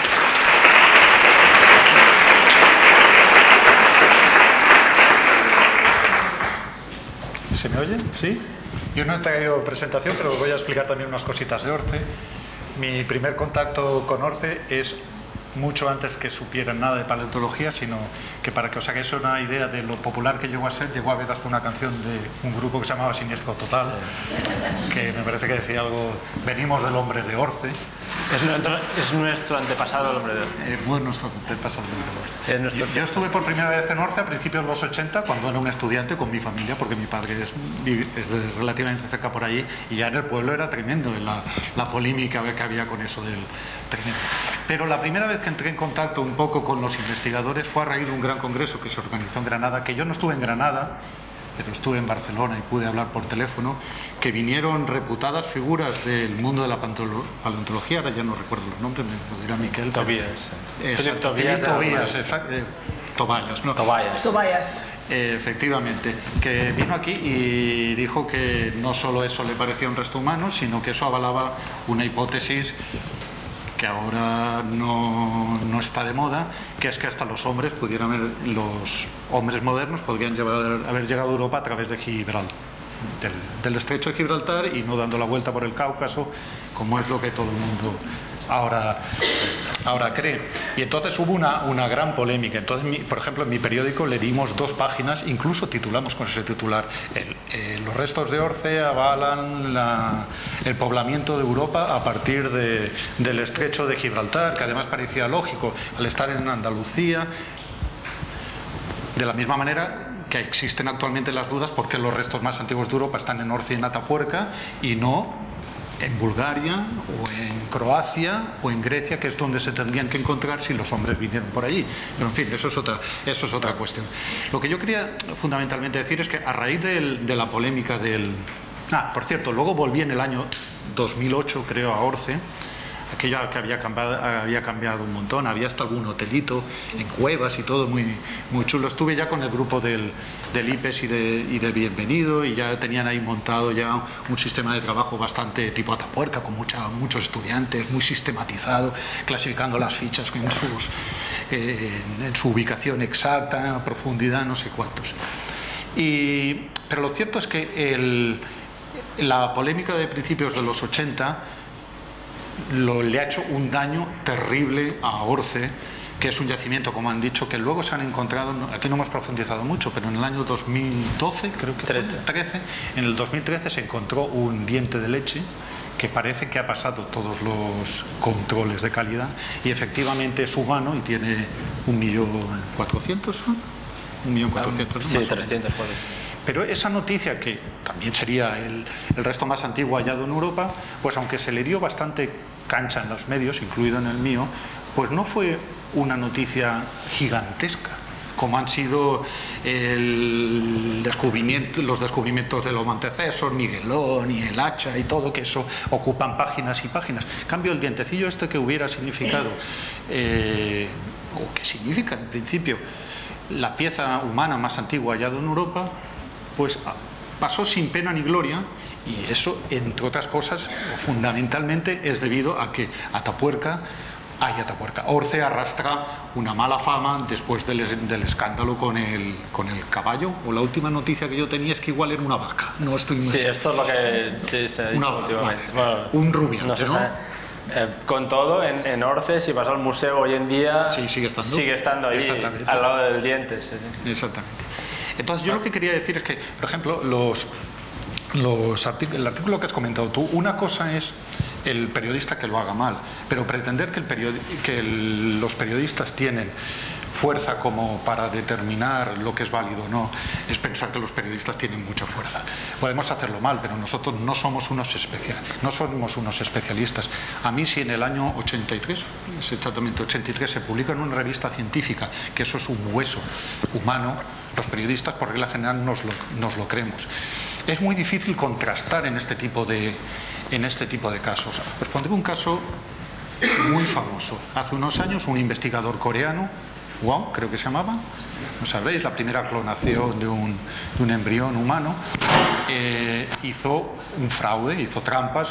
¿Se me oye? ¿Sí? Yo no he traído presentación, pero os voy a explicar también unas cositas de ORCE. Mi primer contacto con ORCE es mucho antes que supieran nada de paleontología, sino que, para que os hagáis una idea de lo popular que llegó a ser, llegó a haber hasta una canción de un grupo que se llamaba Siniestro Total, que me parece que decía algo, venimos del hombre de ORCE. Es nuestro antepasado el hombre de ORCE. Bueno, nuestro antepasado el hombre de ORCE. Yo estuve por primera vez en ORCE a principios de los 80, cuando era un estudiante con mi familia, porque mi padre es de relativamente cerca por allí, y ya en el pueblo era tremendo la polémica que había con eso del tremendo. Pero la primera vez que entré en contacto un poco con los investigadores fue a raíz de un gran congreso que se organizó en Granada, que yo no estuve en Granada, pero estuve en Barcelona y pude hablar por teléfono, que vinieron reputadas figuras del mundo de la paleontología, ahora ya no recuerdo los nombres, me lo dirá Miquel. Tobias. Efectivamente, que vino aquí y dijo que no solo eso le parecía un resto humano, sino que eso avalaba una hipótesis que ahora no está de moda, que es que hasta los hombres modernos podrían haber llegado a Europa a través de Gibraltar. del estrecho de Gibraltar y no dando la vuelta por el Cáucaso, como es lo que todo el mundo ahora cree. Y entonces hubo una gran polémica. Entonces, por ejemplo, en mi periódico le dimos 2 páginas, incluso titulamos con ese titular: los restos de Orce avalan el poblamiento de Europa a partir del estrecho de Gibraltar, que además parecía lógico al estar en Andalucía. De la misma manera que existen actualmente las dudas por qué los restos más antiguos de Europa están en Orce y en Atapuerca y no en Bulgaria o en Croacia o en Grecia, que es donde se tendrían que encontrar si los hombres vinieron por allí. Pero en fin, eso es otra cuestión. Lo que yo quería fundamentalmente decir es que a raíz de la polémica por cierto, luego volví en el año 2008, creo, a Orce. Aquello que había cambiado un montón, había hasta algún hotelito en cuevas y todo muy chulo. Estuve ya con el grupo del IPES y de Bienvenido, y ya tenían ahí montado ya un sistema de trabajo bastante tipo Atapuerca, con muchos estudiantes, muy sistematizado, clasificando las fichas en su ubicación exacta, profundidad, no sé cuántos. Pero lo cierto es que la polémica de principios de los 80 le ha hecho un daño terrible a Orce, que es un yacimiento, como han dicho, que luego se han encontrado, aquí no hemos profundizado mucho, pero en el año 2012, creo que 13, en el 2013 se encontró un diente de leche que parece que ha pasado todos los controles de calidad y efectivamente es humano y tiene 1.400.000, ¿no? 1.400.000. Sí, 300 por ahí. Pero esa noticia, que también sería el resto más antiguo hallado en Europa, pues aunque se le dio bastante cancha en los medios, incluido en el mío, pues no fue una noticia gigantesca, como han sido los descubrimientos de los Montecesor, Miguelón y el hacha y todo, que eso ocupan páginas y páginas. En cambio, el dientecillo este que hubiera significado, o que significa en principio, la pieza humana más antigua hallada en Europa, pues pasó sin pena ni gloria, y eso, entre otras cosas, fundamentalmente es debido a que Orce arrastra una mala fama después del escándalo con el caballo, o la última noticia que yo tenía es que igual era una vaca. No estoy muy Sí, esto es lo que se ha dicho últimamente. Bueno, un rubiante, no sé, ¿no? Con todo, en Orce, si vas al museo hoy en día, sí, sigue estando ahí al lado del diente. Sí. Exactamente. Entonces, yo lo que quería decir es que, por ejemplo, el artículo que has comentado tú, una cosa es el periodista que lo haga mal, pero pretender que los periodistas tienen fuerza como para determinar lo que es válido o no, es pensar que los periodistas tienen mucha fuerza. Podemos hacerlo mal, pero nosotros no somos unos especialistas. A mí, si en el año 83, es exactamente 83, se publica en una revista científica que eso es un hueso humano, los periodistas por regla general nos lo creemos. Es muy difícil contrastar en este tipo de casos. Os pondré un caso muy famoso. Hace unos años, un investigador coreano, Wong, creo que se llamaba, no sabréis, la primera clonación de un embrión humano, hizo un fraude, hizo trampas,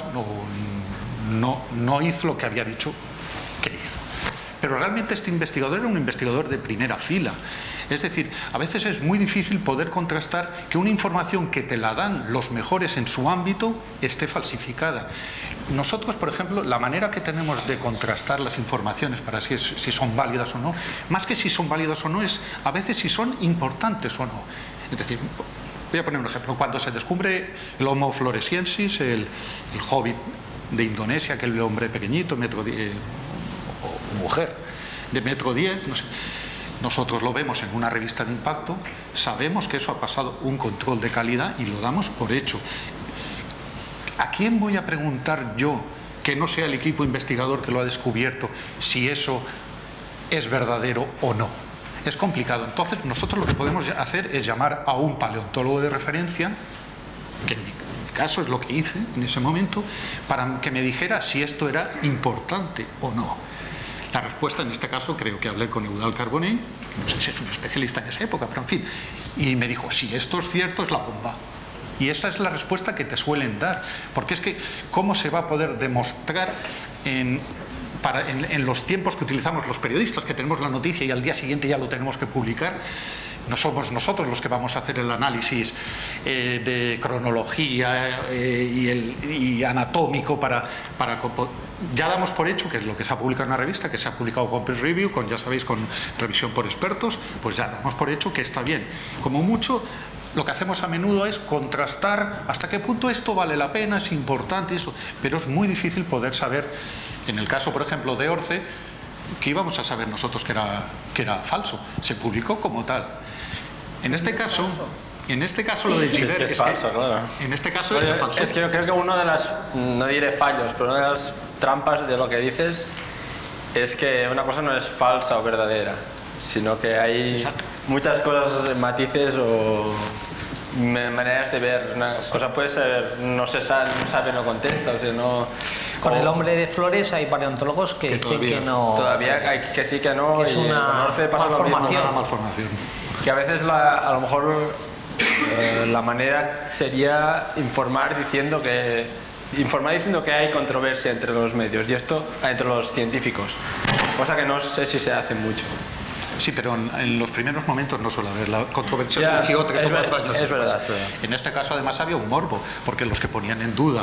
no hizo lo que había dicho que hizo. Pero realmente este investigador era un investigador de primera fila. Es decir, a veces es muy difícil poder contrastar que una información que te la dan los mejores en su ámbito esté falsificada. Nosotros, por ejemplo, la manera que tenemos de contrastar las informaciones para si son válidas o no, más que si son válidas o no, es a veces si son importantes o no. Es decir, voy a poner un ejemplo. Cuando se descubre el Homo floresiensis, el hobbit de Indonesia, aquel hombre pequeñito, o mujer de 1,10 m, no sé, nosotros lo vemos en una revista de impacto, sabemos que eso ha pasado un control de calidad y lo damos por hecho. ¿A quién voy a preguntar yo, que no sea el equipo investigador que lo ha descubierto, si eso es verdadero o no? Es complicado. Entonces, nosotros lo que podemos hacer es llamar a un paleontólogo de referencia, que en mi caso es lo que hice en ese momento, para que me dijera si esto era importante o no. La respuesta, en este caso, creo que hablé con Eudald Carbonell, no sé si es un especialista en esa época, pero en fin, y me dijo, si esto es cierto, es la bomba. Y esa es la respuesta que te suelen dar, porque es que, ¿cómo se va a poder demostrar en los tiempos que utilizamos los periodistas, que tenemos la noticia y al día siguiente ya lo tenemos que publicar, no somos nosotros los que vamos a hacer el análisis de cronología y anatómico ya damos por hecho que es lo que se ha publicado en una revista, que se ha publicado con peer review, ya sabéis, con revisión por expertos, pues ya damos por hecho que está bien. Como mucho, lo que hacemos a menudo es contrastar hasta qué punto esto vale la pena, es importante, eso, pero es muy difícil poder saber, en el caso, por ejemplo, de Orce, que íbamos a saber nosotros que era falso, se publicó como tal. En este caso lo de Giver es falso, claro. En este caso era falso. Es que yo creo que uno de las, no diré fallos, pero una de las trampas de lo que dices es que una cosa no es falsa o verdadera, sino que hay muchas cosas, matices o maneras de ver. Una cosa puede ser, no sabe, no contesta, o sea, no... Con el hombre de flores hay paleontólogos que dicen que no... Todavía hay que sí, que no, que es una malformación. Que a veces a lo mejor la manera sería informar diciendo que hay controversia entre los medios y esto entre los científicos, cosa que no sé si se hace mucho. Sí, pero en los primeros momentos no suele haber. La controversia surgió 3 o 4 años después. Es verdad. En este caso además había un morbo, porque los que ponían en duda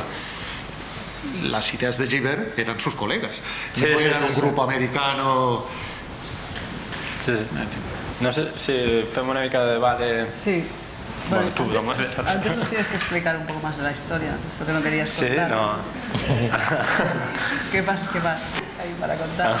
las ideas de Giver eran sus colegas. No eran un grupo americano. Sí. No sé si fue una mica de debate. Sí. Bueno, antes nos tienes que explicar un poco más de la historia, esto que no querías contar. Sí, no. ¿Qué más hay para contar?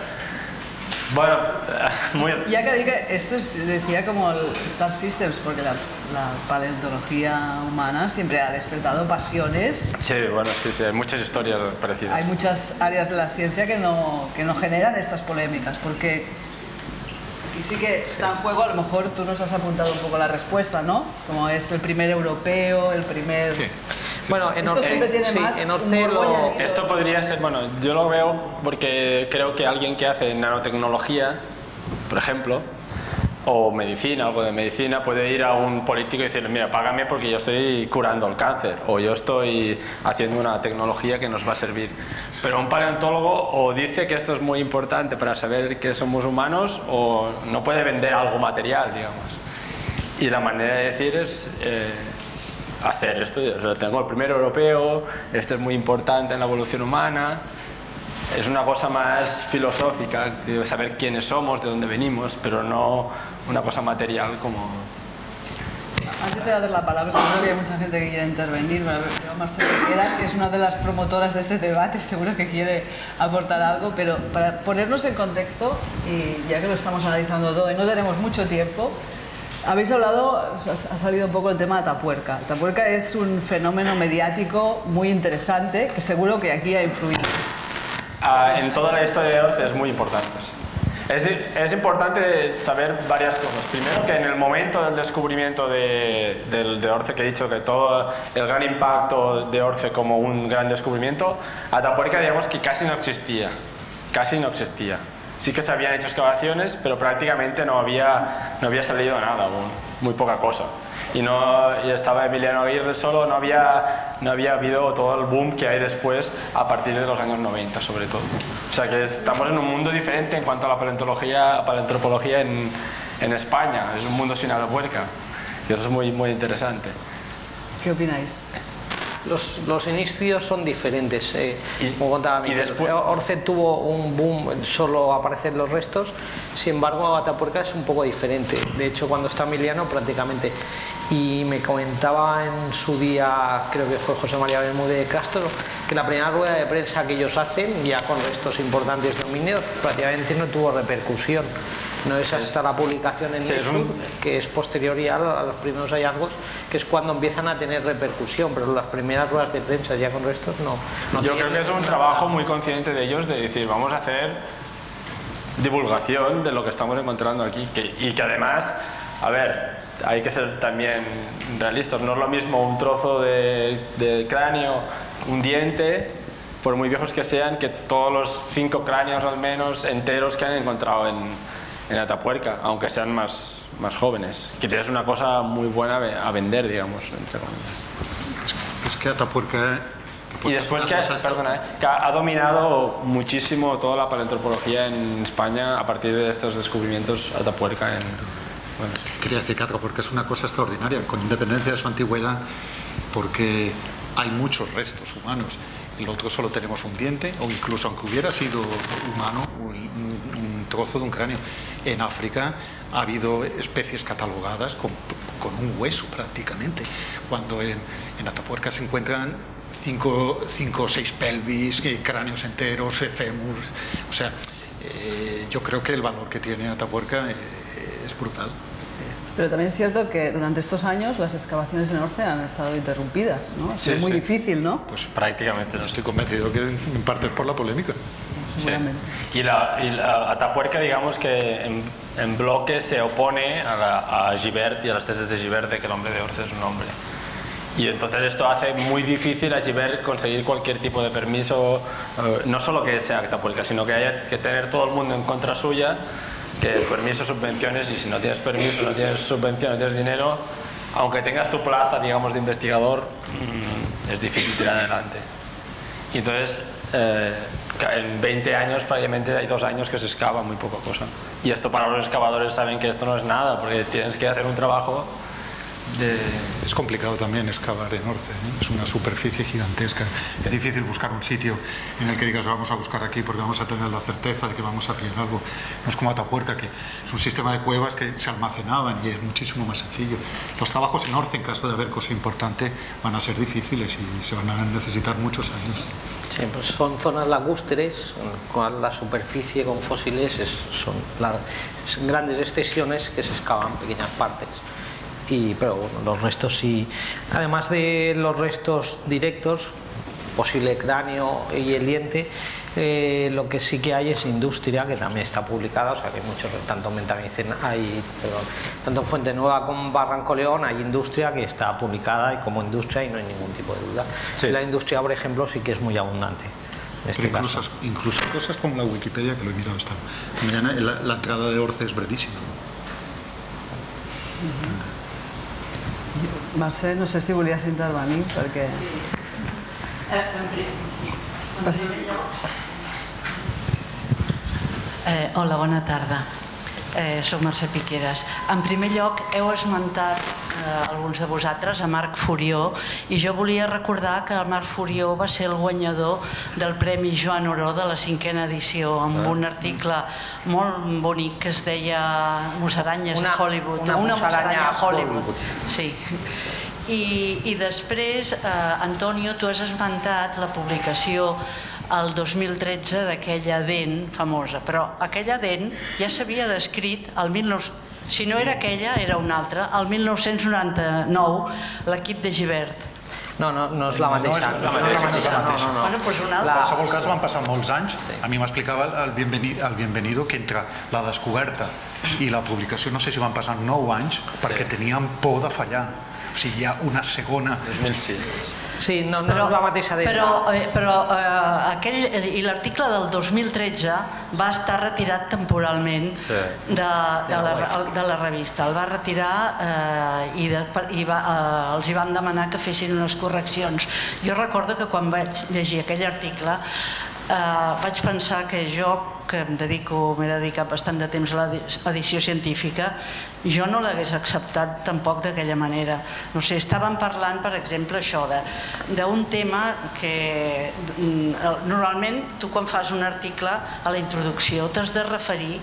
Bueno, muy... Ya que diga, esto decía como el Star Systems, porque la paleontología humana siempre ha despertado pasiones. Sí, bueno, sí, hay muchas historias parecidas. Hay muchas áreas de la ciencia que no generan estas polémicas, porque aquí sí que está en juego, a lo mejor tú nos has apuntado un poco la respuesta, ¿no? Como es el primer europeo, el primer... Sí. Bueno, en Orce esto podría ser, bueno, yo lo veo porque creo que alguien que hace nanotecnología, por ejemplo, o medicina, algo de medicina, puede ir a un político y decirle, mira, págame porque yo estoy curando el cáncer o yo estoy haciendo una tecnología que nos va a servir. Pero un paleontólogo o dice que esto es muy importante para saber que somos humanos o no puede vender algo material, digamos. Y la manera de decir es... hacer esto, yo tengo el primer europeo, esto es muy importante en la evolución humana, es una cosa más filosófica, de saber quiénes somos, de dónde venimos, pero no una cosa material como... Antes de dar la palabra, seguro que hay mucha gente que quiere intervenir, pero Marcelo Queras, que es una de las promotoras de este debate, seguro que quiere aportar algo, pero para ponernos en contexto, y ya que lo estamos analizando todo y no tenemos mucho tiempo, habéis hablado, ha salido un poco el tema de Atapuerca. Atapuerca es un fenómeno mediático muy interesante que seguro que aquí ha influido. En toda la historia de Orce es muy importante. Es importante saber varias cosas. Primero, que en el momento del descubrimiento de Orce, que he dicho que todo el gran impacto de Orce como un gran descubrimiento, Atapuerca digamos que casi no existía. Sí que se habían hecho excavaciones, pero prácticamente no había salido nada aún, muy poca cosa. Y estaba Emiliano Aguirre solo, no había habido todo el boom que hay después a partir de los años 90 sobre todo. O sea que estamos en un mundo diferente en cuanto a la paleoantropología en España, es un mundo sin Atapuerca y eso es muy, muy interesante. ¿Qué opináis? Los inicios son diferentes. Como contaba Miguel, Orce tuvo un boom, solo aparecen los restos, sin embargo Atapuerca es un poco diferente. De hecho, cuando está Emiliano prácticamente, y me comentaba en su día, creo que fue José María Bermúdez de Castro, que la primera rueda de prensa que ellos hacen, ya con restos importantes de homínidos, prácticamente no tuvo repercusión. No es hasta la publicación en Nature, que es posterior ya a los primeros hallazgos, que es cuando empiezan a tener repercusión, pero las primeras ruedas de prensa ya con restos no. Yo creo que es un trabajo muy consciente de ellos de decir, vamos a hacer divulgación de lo que estamos encontrando aquí, y que además, a ver, hay que ser también realistas, no es lo mismo un trozo de cráneo, un diente, por muy viejos que sean, que todos los 5 cráneos al menos enteros que han encontrado en Atapuerca, aunque sean más jóvenes, que tienes una cosa muy buena a vender, digamos, entre comillas. Es que Atapuerca y después que ha dominado muchísimo toda la paleoantropología en España a partir de estos descubrimientos Atapuerca Quería decir que Atapuerca es una cosa extraordinaria, con independencia de su antigüedad, porque hay muchos restos humanos. El otro solo tenemos un diente, o incluso aunque hubiera sido humano, un trozo de un cráneo. En África ha habido especies catalogadas con un hueso prácticamente, cuando en Atapuerca se encuentran 5 o 6 pelvis, cráneos enteros, fémurs. O sea, yo creo que el valor que tiene Atapuerca es brutal. Pero también es cierto que durante estos años las excavaciones en Orce han estado interrumpidas, ¿no? Sí, es muy sí. difícil, ¿no? Pues prácticamente. No estoy convencido que en parte es por la polémica. Seguramente. Sí. Y la Atapuerca, digamos que en bloque se opone a Gibert y a las tesis de Gibert de que el hombre de Orce es un hombre. Y entonces esto hace muy difícil a Gibert conseguir cualquier tipo de permiso, no solo que sea Atapuerca, sino que haya que tener todo el mundo en contra suya, que permiso, subvenciones, y si no tienes permiso, no tienes subvención, no tienes dinero, aunque tengas tu plaza, digamos, de investigador, es difícil tirar adelante. Y entonces, en 20 años, prácticamente hay 2 años que se excava muy poca cosa. Y esto para los excavadores saben que esto no es nada, porque tienes que hacer un trabajo de... Es complicado también excavar en Orce, ¿eh? Es una superficie gigantesca. Es difícil buscar un sitio en el que digas vamos a buscar aquí porque vamos a tener la certeza de que vamos a pillar algo. No es como Atapuerca, que es un sistema de cuevas que se almacenaban y es muchísimo más sencillo. Los trabajos en Orce, en caso de haber cosa importante, van a ser difíciles y se van a necesitar muchos años. Sí, pues son zonas lacustres, con la superficie con fósiles, son grandes extensiones que se excavan pequeñas partes. Pero bueno, los restos sí, además de los restos directos, posible cráneo y el diente, lo que sí que hay es industria, que también está publicada, o sea que muchos, tanto en Fuente Nueva como en Barranco León hay industria que está publicada y como industria y no hay ningún tipo de duda. Sí. La industria, por ejemplo, sí que es muy abundante. Incluso cosas como la Wikipedia, que lo he mirado esta mañana, la entrada de Orce es brevísima. Mercè, no sé si volies intervenir, perquè... Hola, bona tarda. Soc Mercè Piqueras. En primer lloc, heu esmentat alguns de vosaltres, a Marc Furió, i jo volia recordar que el Marc Furió va ser el guanyador del Premi Joan Oró de la 5a edició, amb un article molt bonic que es deia Musaranyes a Hollywood. Una musaranya a Hollywood. Sí. I després, Antonio, tu has esmentat la publicació el 2013 d'aquella dent famosa, però aquella dent ja s'havia descrit el 19... Si no era aquella, era una altra. El 1999, l'equip de Gibert. No és la mateixa. Bueno, doncs una En altra. qualsevol cas van passar molts anys. A mi m'explicava el Bienvenido que entre la descoberta i la publicació, no sé si van passar 9 anys, perquè tenien por de fallar. O sigui, hi ha una segona... 2006. Sí, no és la mateixa dent. Però l'article del 2013 va estar retirat temporalment de la revista. El va retirar i els hi van demanar que fessin unes correccions. Jo recordo que quan vaig llegir aquell article vaig pensar que jo, que m'he dedicat bastant de temps a l'edició científica, jo no l'hagués acceptat tampoc d'aquella manera. No sé, estàvem parlant, per exemple, això, d'un tema que normalment tu quan fas un article a la introducció t'has de referir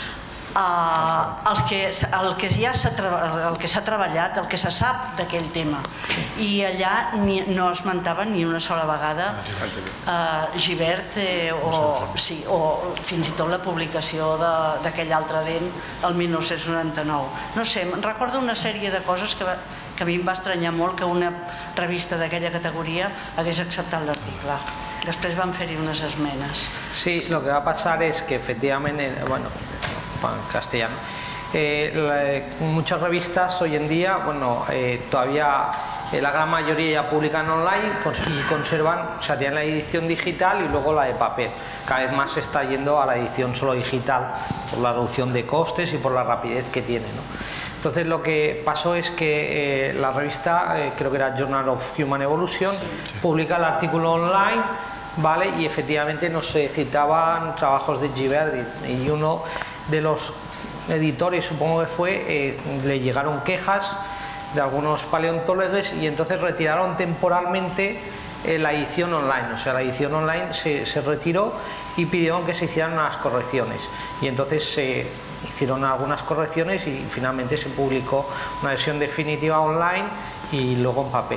el que s'ha treballat, el que se sap d'aquell tema, i allà no esmentava ni una sola vegada Gibert o fins i tot la publicació d'aquell altre dent el 1999. No sé, recordo una sèrie de coses que a mi em va estranyar molt que una revista d'aquella categoria hagués acceptat l'article. Després van fer-hi unes esmenes. Sí, lo que va a pasar es que efectivamente, bueno, en castellano, muchas revistas hoy en día, bueno, todavía la gran mayoría ya publican online y conservan, o sea, tienen la edición digital y luego la de papel. Cada vez más se está yendo a la edición solo digital por la reducción de costes y por la rapidez que tiene, ¿no? Entonces lo que pasó es que la revista, creo que era Journal of Human Evolution, publica el artículo online, ¿vale? Y efectivamente no se citaban trabajos de Gibert, y uno de los editores, supongo que fue, le llegaron quejas de algunos paleontólogos y entonces retiraron temporalmente la edición online. O sea, la edición online se retiró y pidieron que se hicieran unas correcciones. Y entonces se hicieron algunas correcciones y finalmente se publicó una versión definitiva online y luego en papel.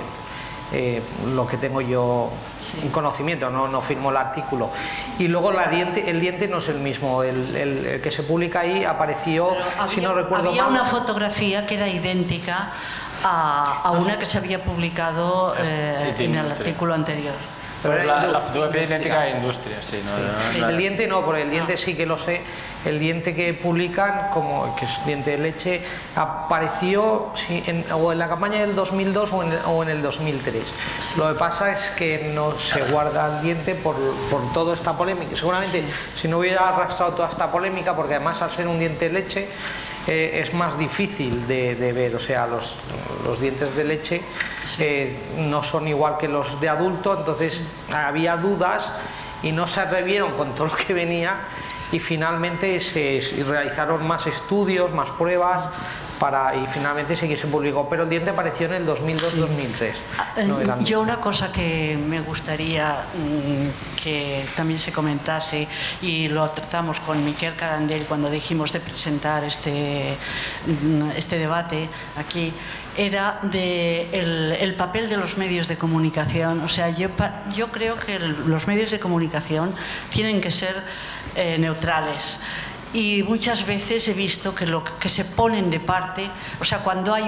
Lo que tengo yo un conocimiento, no firmo el artículo. Y luego el diente no es el mismo, el que se publica ahí apareció, si no recuerdo mal, había una fotografía que era idéntica a una que se había publicado en el artículo anterior. Pero la fotografía idéntica a industria, sí. El diente no, porque el diente sí que lo sé. El diente que publican, como que es diente de leche, apareció o en la campaña del 2002 o en el 2003. Lo que pasa es que no se guarda el diente por toda esta polémica. Seguramente si no hubiera arrastrado toda esta polémica, porque además al ser un diente de leche es más difícil de ver. O sea, los dientes de leche no son igual que los de adulto, entonces había dudas y no se atrevieron con todo lo que venía y finalmente se realizaron más estudios, más pruebas y finalmente sí que se publicó, pero el diente apareció en el 2002-2003. Yo una cosa que me gustaría que también se comentase, y lo tratamos con Miquel Carandell cuando dijimos de presentar este debate aquí, era el papel de los medios de comunicación. O sea, yo creo que los medios de comunicación tienen que ser neutrales. Y muchas veces he visto que se ponen de parte, o sea, cuando hay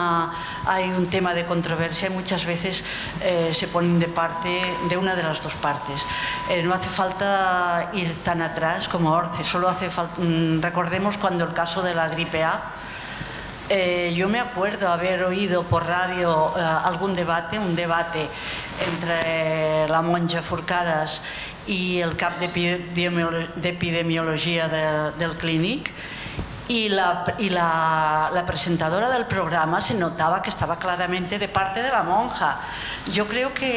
un tema de controversia, muchas veces se ponen de parte de una de las dos partes. No hace falta ir tan atrás como Orce, solo hace falta, recordemos cuando el caso de la gripe A. Yo me acuerdo haber oído por radio un debate entre la monja Forcades y el cap d'epidemiologia del Clínic, y la presentadora del programa se notaba que estaba claramente de parte de la monja. Yo creo que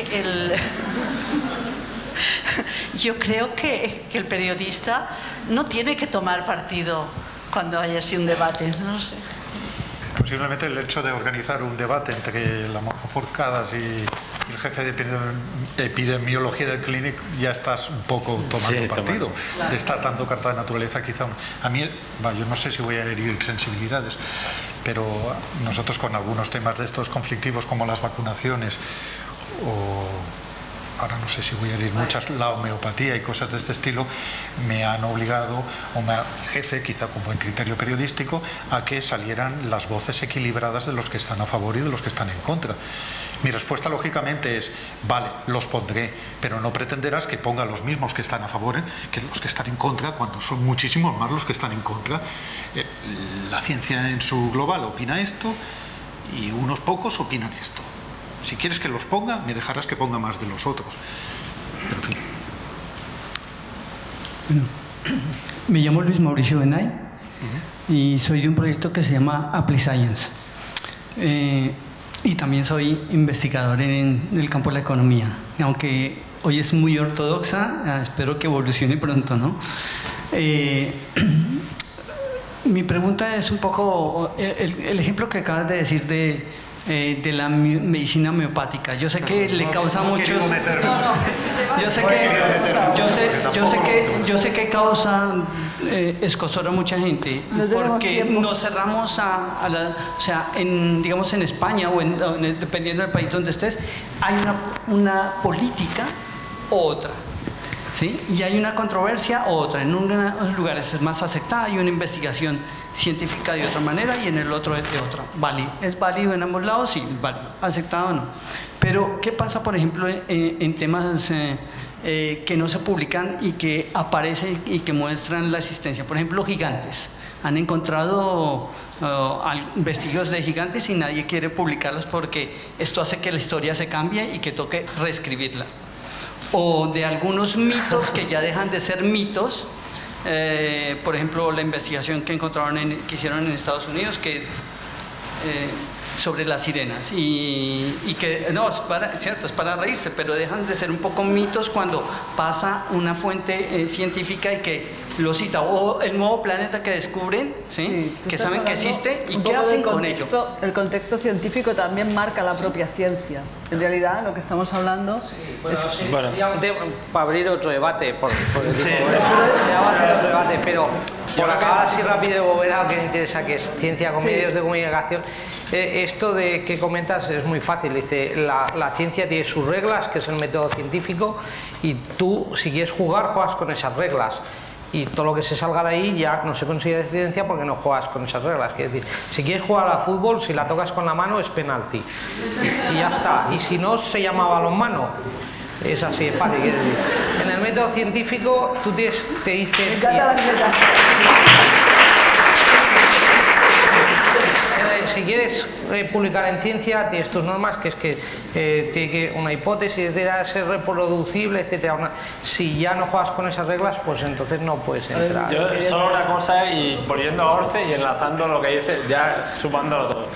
el periodista no tiene que tomar partido cuando haya así un debate, no sé. Posiblemente el hecho de organizar un debate entre la monja Forcades y el jefe de epidemiología del Clínic, ya estás un poco tomando partido. Claro. Estar dando carta de naturaleza quizá. A mí, yo no sé si voy a herir sensibilidades, pero nosotros con algunos temas de estos conflictivos como las vacunaciones o... ahora no sé si voy a herir muchas, la homeopatía y cosas de este estilo, me han obligado, el jefe, quizá con buen criterio periodístico, a que salieran las voces equilibradas de los que están a favor y de los que están en contra. Mi respuesta lógicamente es, vale, los pondré, pero no pretenderás que ponga los mismos que están a favor que los que están en contra, cuando son muchísimos más los que están en contra. La ciencia en su global opina esto y unos pocos opinan esto. Si quieres que los ponga, me dejarás que ponga más de los otros. En fin. Bueno, me llamo Luis Mauricio Benay y soy de un proyecto que se llama ApplyScience. Y también soy investigador en el campo de la economía. Aunque hoy es muy ortodoxa, espero que evolucione pronto, ¿no? Mi pregunta es un poco el ejemplo que acabas de decir de la medicina homeopática. Yo sé que le causa muchos... Yo sé que causa escozor a mucha gente, porque nos cerramos o sea, digamos en España o dependiendo del país donde estés, hay una política u otra. ¿Sí? Y hay una controversia u otra. En unos lugares es más aceptada, hay una investigación científica de otra manera y en el otro es de otra. ¿Es válido en ambos lados? Sí, es válido. ¿Aceptado o no? Pero, ¿qué pasa, por ejemplo, en temas que no se publican y que aparecen y que muestran la existencia? Por ejemplo, gigantes. Han encontrado vestigios de gigantes y nadie quiere publicarlos porque esto hace que la historia se cambie y que toque reescribirla. O de algunos mitos que ya dejan de ser mitos, por ejemplo la investigación que hicieron en Estados Unidos, que sobre las sirenas y que no, cierto, es para reírse, pero dejan de ser un poco mitos cuando pasa una fuente científica y que lo cita, o el nuevo planeta que descubren, ¿sí? Que saben que existe y qué hacen con ello. El contexto científico también marca la propia ciencia. En realidad, lo que estamos hablando es... Bueno, para abrir otro debate, pero por acabar así rápido de volver a lo que me interesa, que es ciencia con medios de comunicación, esto de que comentas es muy fácil. Dice, la ciencia tiene sus reglas, que es el método científico, y tú, si quieres jugar, juegas con esas reglas. Y todo lo que se salga de ahí ya no se considera ciencia porque no juegas con esas reglas. Quiere decir, si quieres jugar al fútbol, si la tocas con la mano es penalti. Y ya está. Y si no, se llama balonmano. Es así, es fácil. Quiere decir, en el método científico, tú te dicen... Si quieres publicar en ciencia, tienes tus normas, que es que tiene que una hipótesis de ser reproducible, etcétera. Si ya no juegas con esas reglas, pues entonces no puedes entrar. Yo solo una cosa, y volviendo a Orce y enlazando lo que dice, ya sumándolo todo.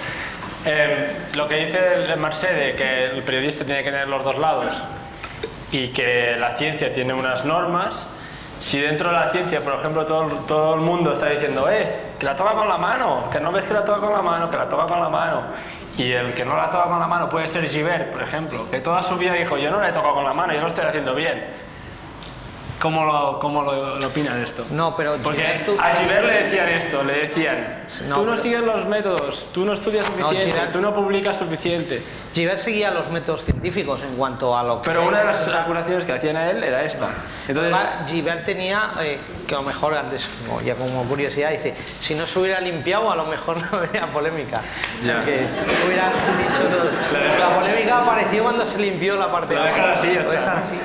Lo que dice Mercedes, que el periodista tiene que tener los dos lados y que la ciencia tiene unas normas. Si dentro de la ciencia, por ejemplo, todo el mundo está diciendo que la toca con la mano, que no ves que la toca con la mano, que la toca con la mano, y el que no la toca con la mano puede ser Gibert, por ejemplo, que toda su vida dijo, yo no la he tocado con la mano, yo lo estoy haciendo bien. ¿Cómo lo opinas de esto? No, pero porque a Gibert le decían esto, le decían, tú no sigues los métodos, tú no estudias suficiente, tú no publicas suficiente. Gibert seguía los métodos científicos en cuanto a lo que... Pero una de las acusaciones que hacían a él era esta. Entonces, Gibert tenía, que a lo mejor antes, ya como curiosidad, dice, si no se hubiera limpiado a lo mejor no habría polémica. Porque hubieran dicho todo. La polémica apareció cuando se limpió la parte de abajo. Lo dejan así.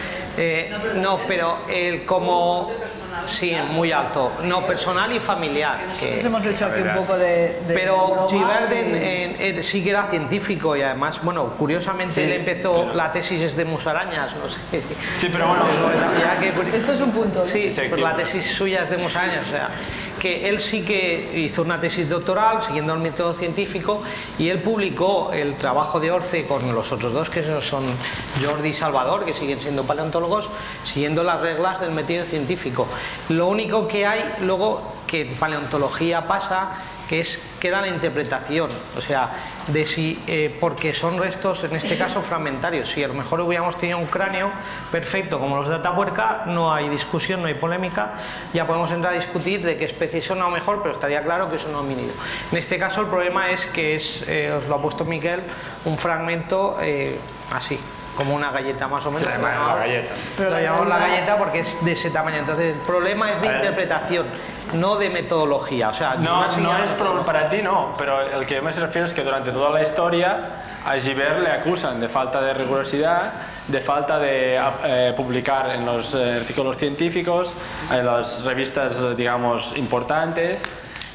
No, pero como... Sí, muy alto. No, personal y familiar. Nosotros hemos hecho aquí un poco de pero Gibert sí que era científico y además, bueno, curiosamente él empezó la tesis de musarañas, no sé. Sí, pero bueno... Esto es un punto. Sí, pues la tesis suya es de musarañas, o sea, que él sí que hizo una tesis doctoral siguiendo el método científico y él publicó el trabajo de Orce con los otros dos, que son Jordi y Salvador, que siguen siendo paleontólogos, siguiendo las reglas del método científico. Lo único que hay luego que en paleontología pasa, que queda la interpretación, o sea, de si, porque son restos, en este caso fragmentarios, si a lo mejor hubiéramos tenido un cráneo perfecto como los de Atapuerca, no hay discusión, no hay polémica, ya podemos entrar a discutir de qué especie son a lo mejor, pero estaría claro que es un homínido. En este caso el problema es que es, os lo ha puesto Miguel, un fragmento así, como una galleta más o menos. Sí, la galleta. Pero lo llamamos la galleta porque es de ese tamaño. Entonces el problema es de interpretación, no de metodología. O sea, no es para ti, no, pero el que yo me refiero es que durante toda la historia a Gibert le acusan de falta de rigurosidad, de falta de publicar en los artículos científicos, en las revistas, digamos, importantes,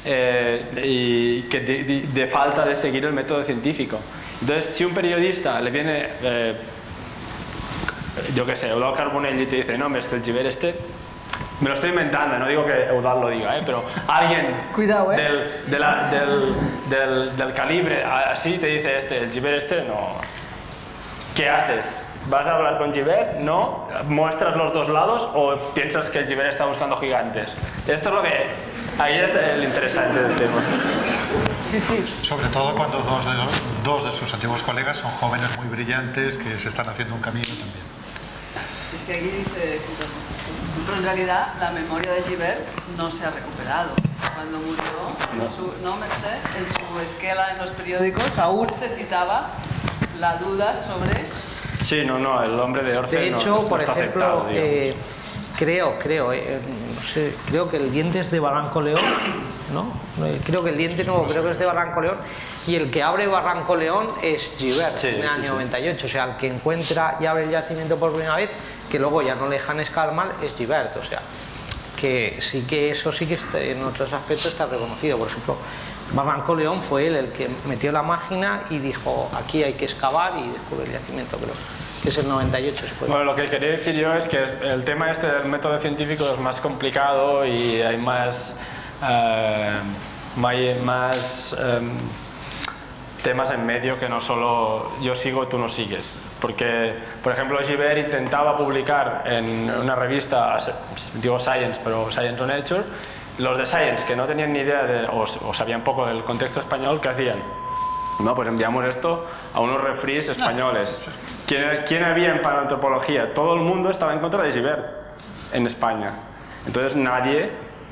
y que de falta de seguir el método científico. Entonces, si un periodista le viene, yo qué sé, Eudald Carbonell y te dice, no, es que el Gibert me lo estoy inventando, no digo que Eudald lo diga, pero alguien cuidado, del calibre así te dice el Gibert no. ¿Qué haces? ¿Vas a hablar con Gibert? ¿No? ¿Muestras los dos lados o piensas que el Gibert está buscando gigantes? Esto es lo que... Ahí es el interesante del tema. Sí, sí. Sobre todo cuando dos de sus antiguos colegas son jóvenes muy brillantes que se están haciendo un camino también. Es que aquí dice, pero en realidad la memoria de Gibert no se ha recuperado. Cuando murió, en su esquela en los periódicos aún se citaba la duda sobre... Sí, no, el hombre de Orce. De hecho, no por está ejemplo, afectado, no sé, creo que el diente es de Barranco León, ¿no? Creo que el diente nuevo creo que es de Barranco León y el que abre Barranco León es Gibert, en el año 98, o sea, el que encuentra y abre el yacimiento por primera vez, que luego ya no le dejan escalar mal, es Gibert, o sea, que sí que eso sí que está, en otros aspectos está reconocido. Por ejemplo, Barranco León fue él el que metió la máquina y dijo, aquí hay que excavar y descubre el yacimiento, creo. Que es el 98. Bueno, lo que quería decir yo es que el tema del método científico es más complicado y hay temas en medio que no solo yo sigo, tú no sigues. Porque, por ejemplo, Giver intentaba publicar en una revista, digo Science, pero Science o Nature, los de Science que no tenían ni idea o sabían poco del contexto español, ¿qué hacían? No, pues enviamos esto a unos refrís españoles. ¿Quién había en paleoantropología? Todo el mundo estaba en contra de Giver en España. Entonces nadie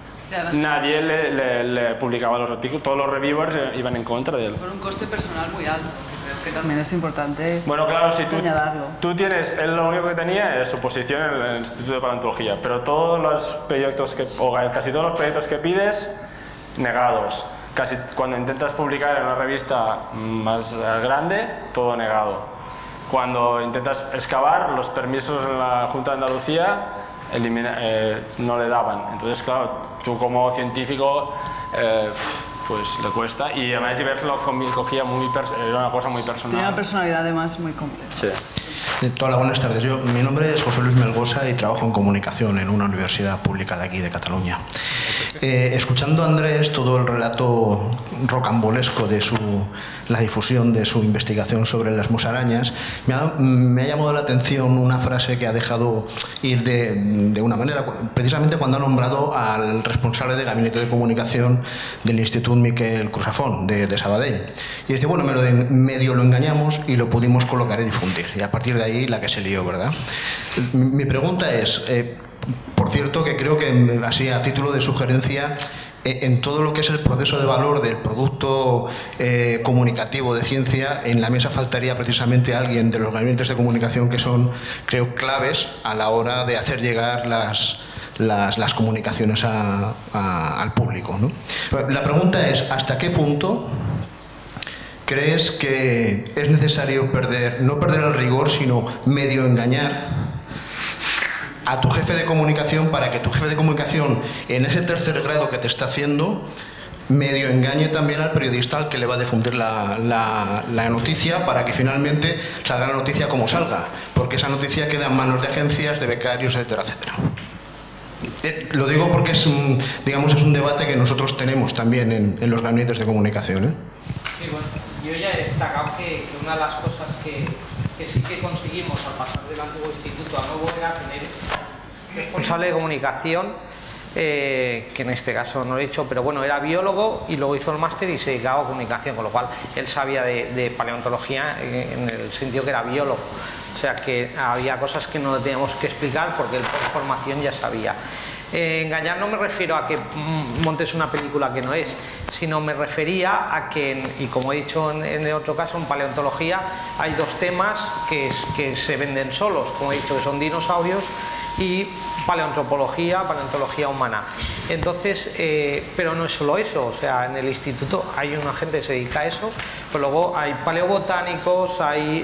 le publicaba los artículos, todos los reviewers iban en contra de él. Por un coste personal muy alto, creo que también es importante. Bueno, claro, si señalarlo. Tú tienes, él lo único que tenía es su posición en el Instituto de Paleontología, pero todos los proyectos casi todos los proyectos que pides, negados. Casi cuando intentas publicar en una revista más grande, todo negado. Cuando intentas excavar, los permisos en la Junta de Andalucía no le daban. Entonces, claro, tú como científico pues le cuesta. Y además verlo cogía era una cosa muy personal. Tiene una personalidad además muy compleja. Sí. Hola, buenas tardes. Mi nombre es José Luis Melgosa y trabajo en comunicación en una universidad pública de aquí, de Cataluña. Escuchando a Andrés todo el relato rocambolesco de la difusión de su investigación sobre las musarañas, me ha llamado la atención una frase que ha dejado ir de una manera, precisamente cuando ha nombrado al responsable de gabinete de comunicación del Instituto Miquel Crusafont de Sabadell. Y dice, bueno, medio lo engañamos y lo pudimos colocar y difundir. Y a partir de ahí la que se lió, ¿verdad? Mi pregunta es, por cierto, que creo que así a título de sugerencia, en todo lo que es el proceso de valor del producto comunicativo de ciencia, en la mesa faltaría precisamente alguien de los gabinetes de comunicación que son, creo, claves a la hora de hacer llegar las comunicaciones al público, ¿no? La pregunta es, ¿hasta qué punto crees que es necesario no perder el rigor, sino medio engañar a tu jefe de comunicación para que tu jefe de comunicación, en ese tercer grado que te está haciendo, medio engañe también al periodista al que le va a difundir la noticia, para que finalmente salga la noticia como salga, porque esa noticia queda en manos de agencias, de becarios, etcétera, etcétera? Lo digo porque es un debate que nosotros tenemos también en los gabinetes de comunicación, Sí, bueno, yo ya he destacado que una de las cosas que sí que conseguimos al pasar del antiguo instituto a nuevo era tener responsable de comunicación, que en este caso no lo he hecho, pero bueno, era biólogo y luego hizo el máster y se dedicaba a comunicación, con lo cual él sabía de paleontología en el sentido que era biólogo. O sea que había cosas que no teníamos que explicar porque él por formación ya sabía. Engañar no me refiero a que montes una película que no es, sino me refería a que, y como he dicho en otro caso, en paleontología hay dos temas que se venden solos, como he dicho, que son dinosaurios y paleoantropología, paleontología humana. Entonces, pero no es solo eso, o sea, en el instituto hay una gente que se dedica a eso, pero luego hay paleobotánicos, hay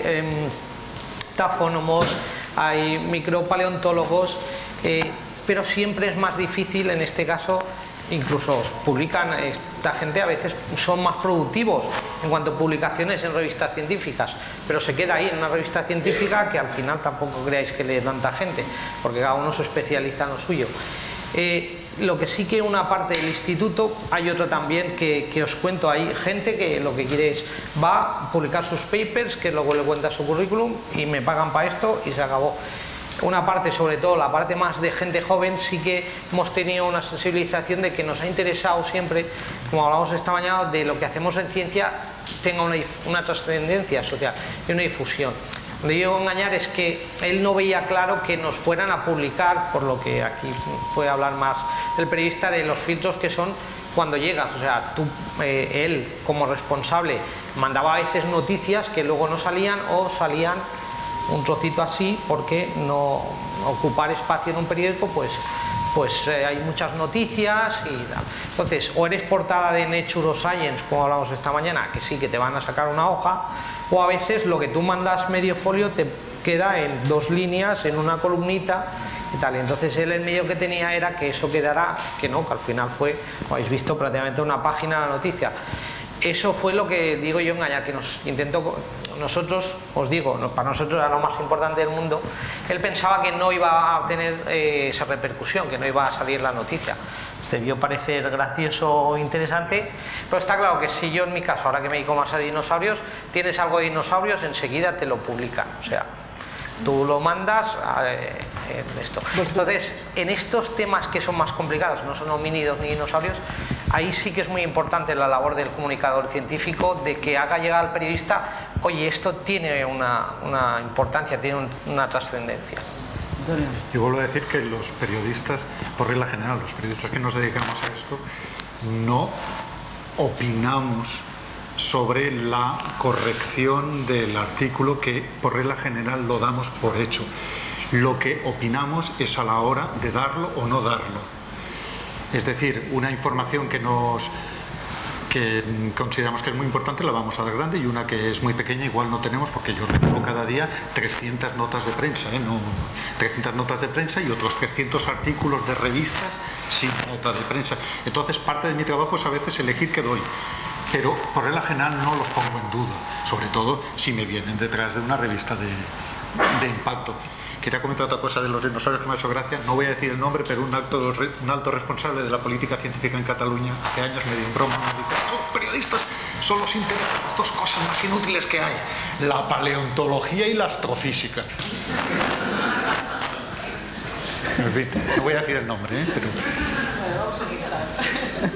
tafónomos, hay micropaleontólogos, pero siempre es más difícil, en este caso, incluso publican, esta gente a veces son más productivos en cuanto a publicaciones en revistas científicas, pero se queda ahí en una revista científica que al final tampoco creáis que lee tanta gente, porque cada uno se especializa en lo suyo. Lo que sí que una parte del instituto, hay otro también que os cuento, hay gente que lo que quiere es, va a publicar sus papers, que luego le cuenta su currículum y me pagan para esto y se acabó. Una parte, sobre todo la parte más de gente joven, sí que hemos tenido una sensibilización de que nos ha interesado siempre, como hablamos esta mañana, de lo que hacemos en ciencia tenga una trascendencia social y una difusión. Donde yo engañar es que él no veía claro que nos fueran a publicar, por lo que aquí puede hablar más el periodista, de los filtros que son cuando llegas. O sea, él como responsable mandaba a veces noticias que luego no salían o salían un trocito así, porque no ocupar espacio en un periódico, pues hay muchas noticias y tal. Entonces, o eres portada de Nature o Science, como hablamos esta mañana, que sí que te van a sacar una hoja, o a veces lo que tú mandas medio folio te queda en 2 líneas, en una columnita y tal. Y entonces él, el medio que tenía era que eso quedara, que no, que al final fue, como habéis visto, prácticamente una página de la noticia. Eso fue lo que digo yo, engañar, que nos intentó, nosotros, os digo, para nosotros era lo más importante del mundo. Él pensaba que no iba a tener esa repercusión, que no iba a salir la noticia. debió parecer gracioso o interesante, pero está claro que si yo en mi caso, ahora que me dedico más a dinosaurios, tienes algo de dinosaurios, enseguida te lo publican, o sea, tú lo mandas en esto. Entonces, en estos temas que son más complicados, no son homínidos ni dinosaurios, ahí sí que es muy importante la labor del comunicador científico, de que haga llegar al periodista, oye, esto tiene una importancia, tiene una trascendencia. Yo vuelvo a decir que los periodistas, por regla general, los periodistas que nos dedicamos a esto, no opinamos sobre la corrección del artículo, que por regla general lo damos por hecho. Lo que opinamos es a la hora de darlo o no darlo. Es decir, una información que consideramos que es muy importante la vamos a dar grande, y una que es muy pequeña igual no tenemos, porque yo recibo cada día 300 notas de prensa, 300 notas de prensa y otros 300 artículos de revistas sin nota de prensa. Entonces parte de mi trabajo es a veces elegir qué doy, pero por regla general no los pongo en duda, sobre todo si me vienen detrás de una revista de impacto. Quería comentar otra cosa de los dinosaurios que me ha hecho gracia. No voy a decir el nombre, pero un alto responsable de la política científica en Cataluña hace años me dio en broma, me dijo: los periodistas solo os interesan las dos cosas más inútiles que hay, la paleontología y la astrofísica. En fin, no voy a decir el nombre, pero...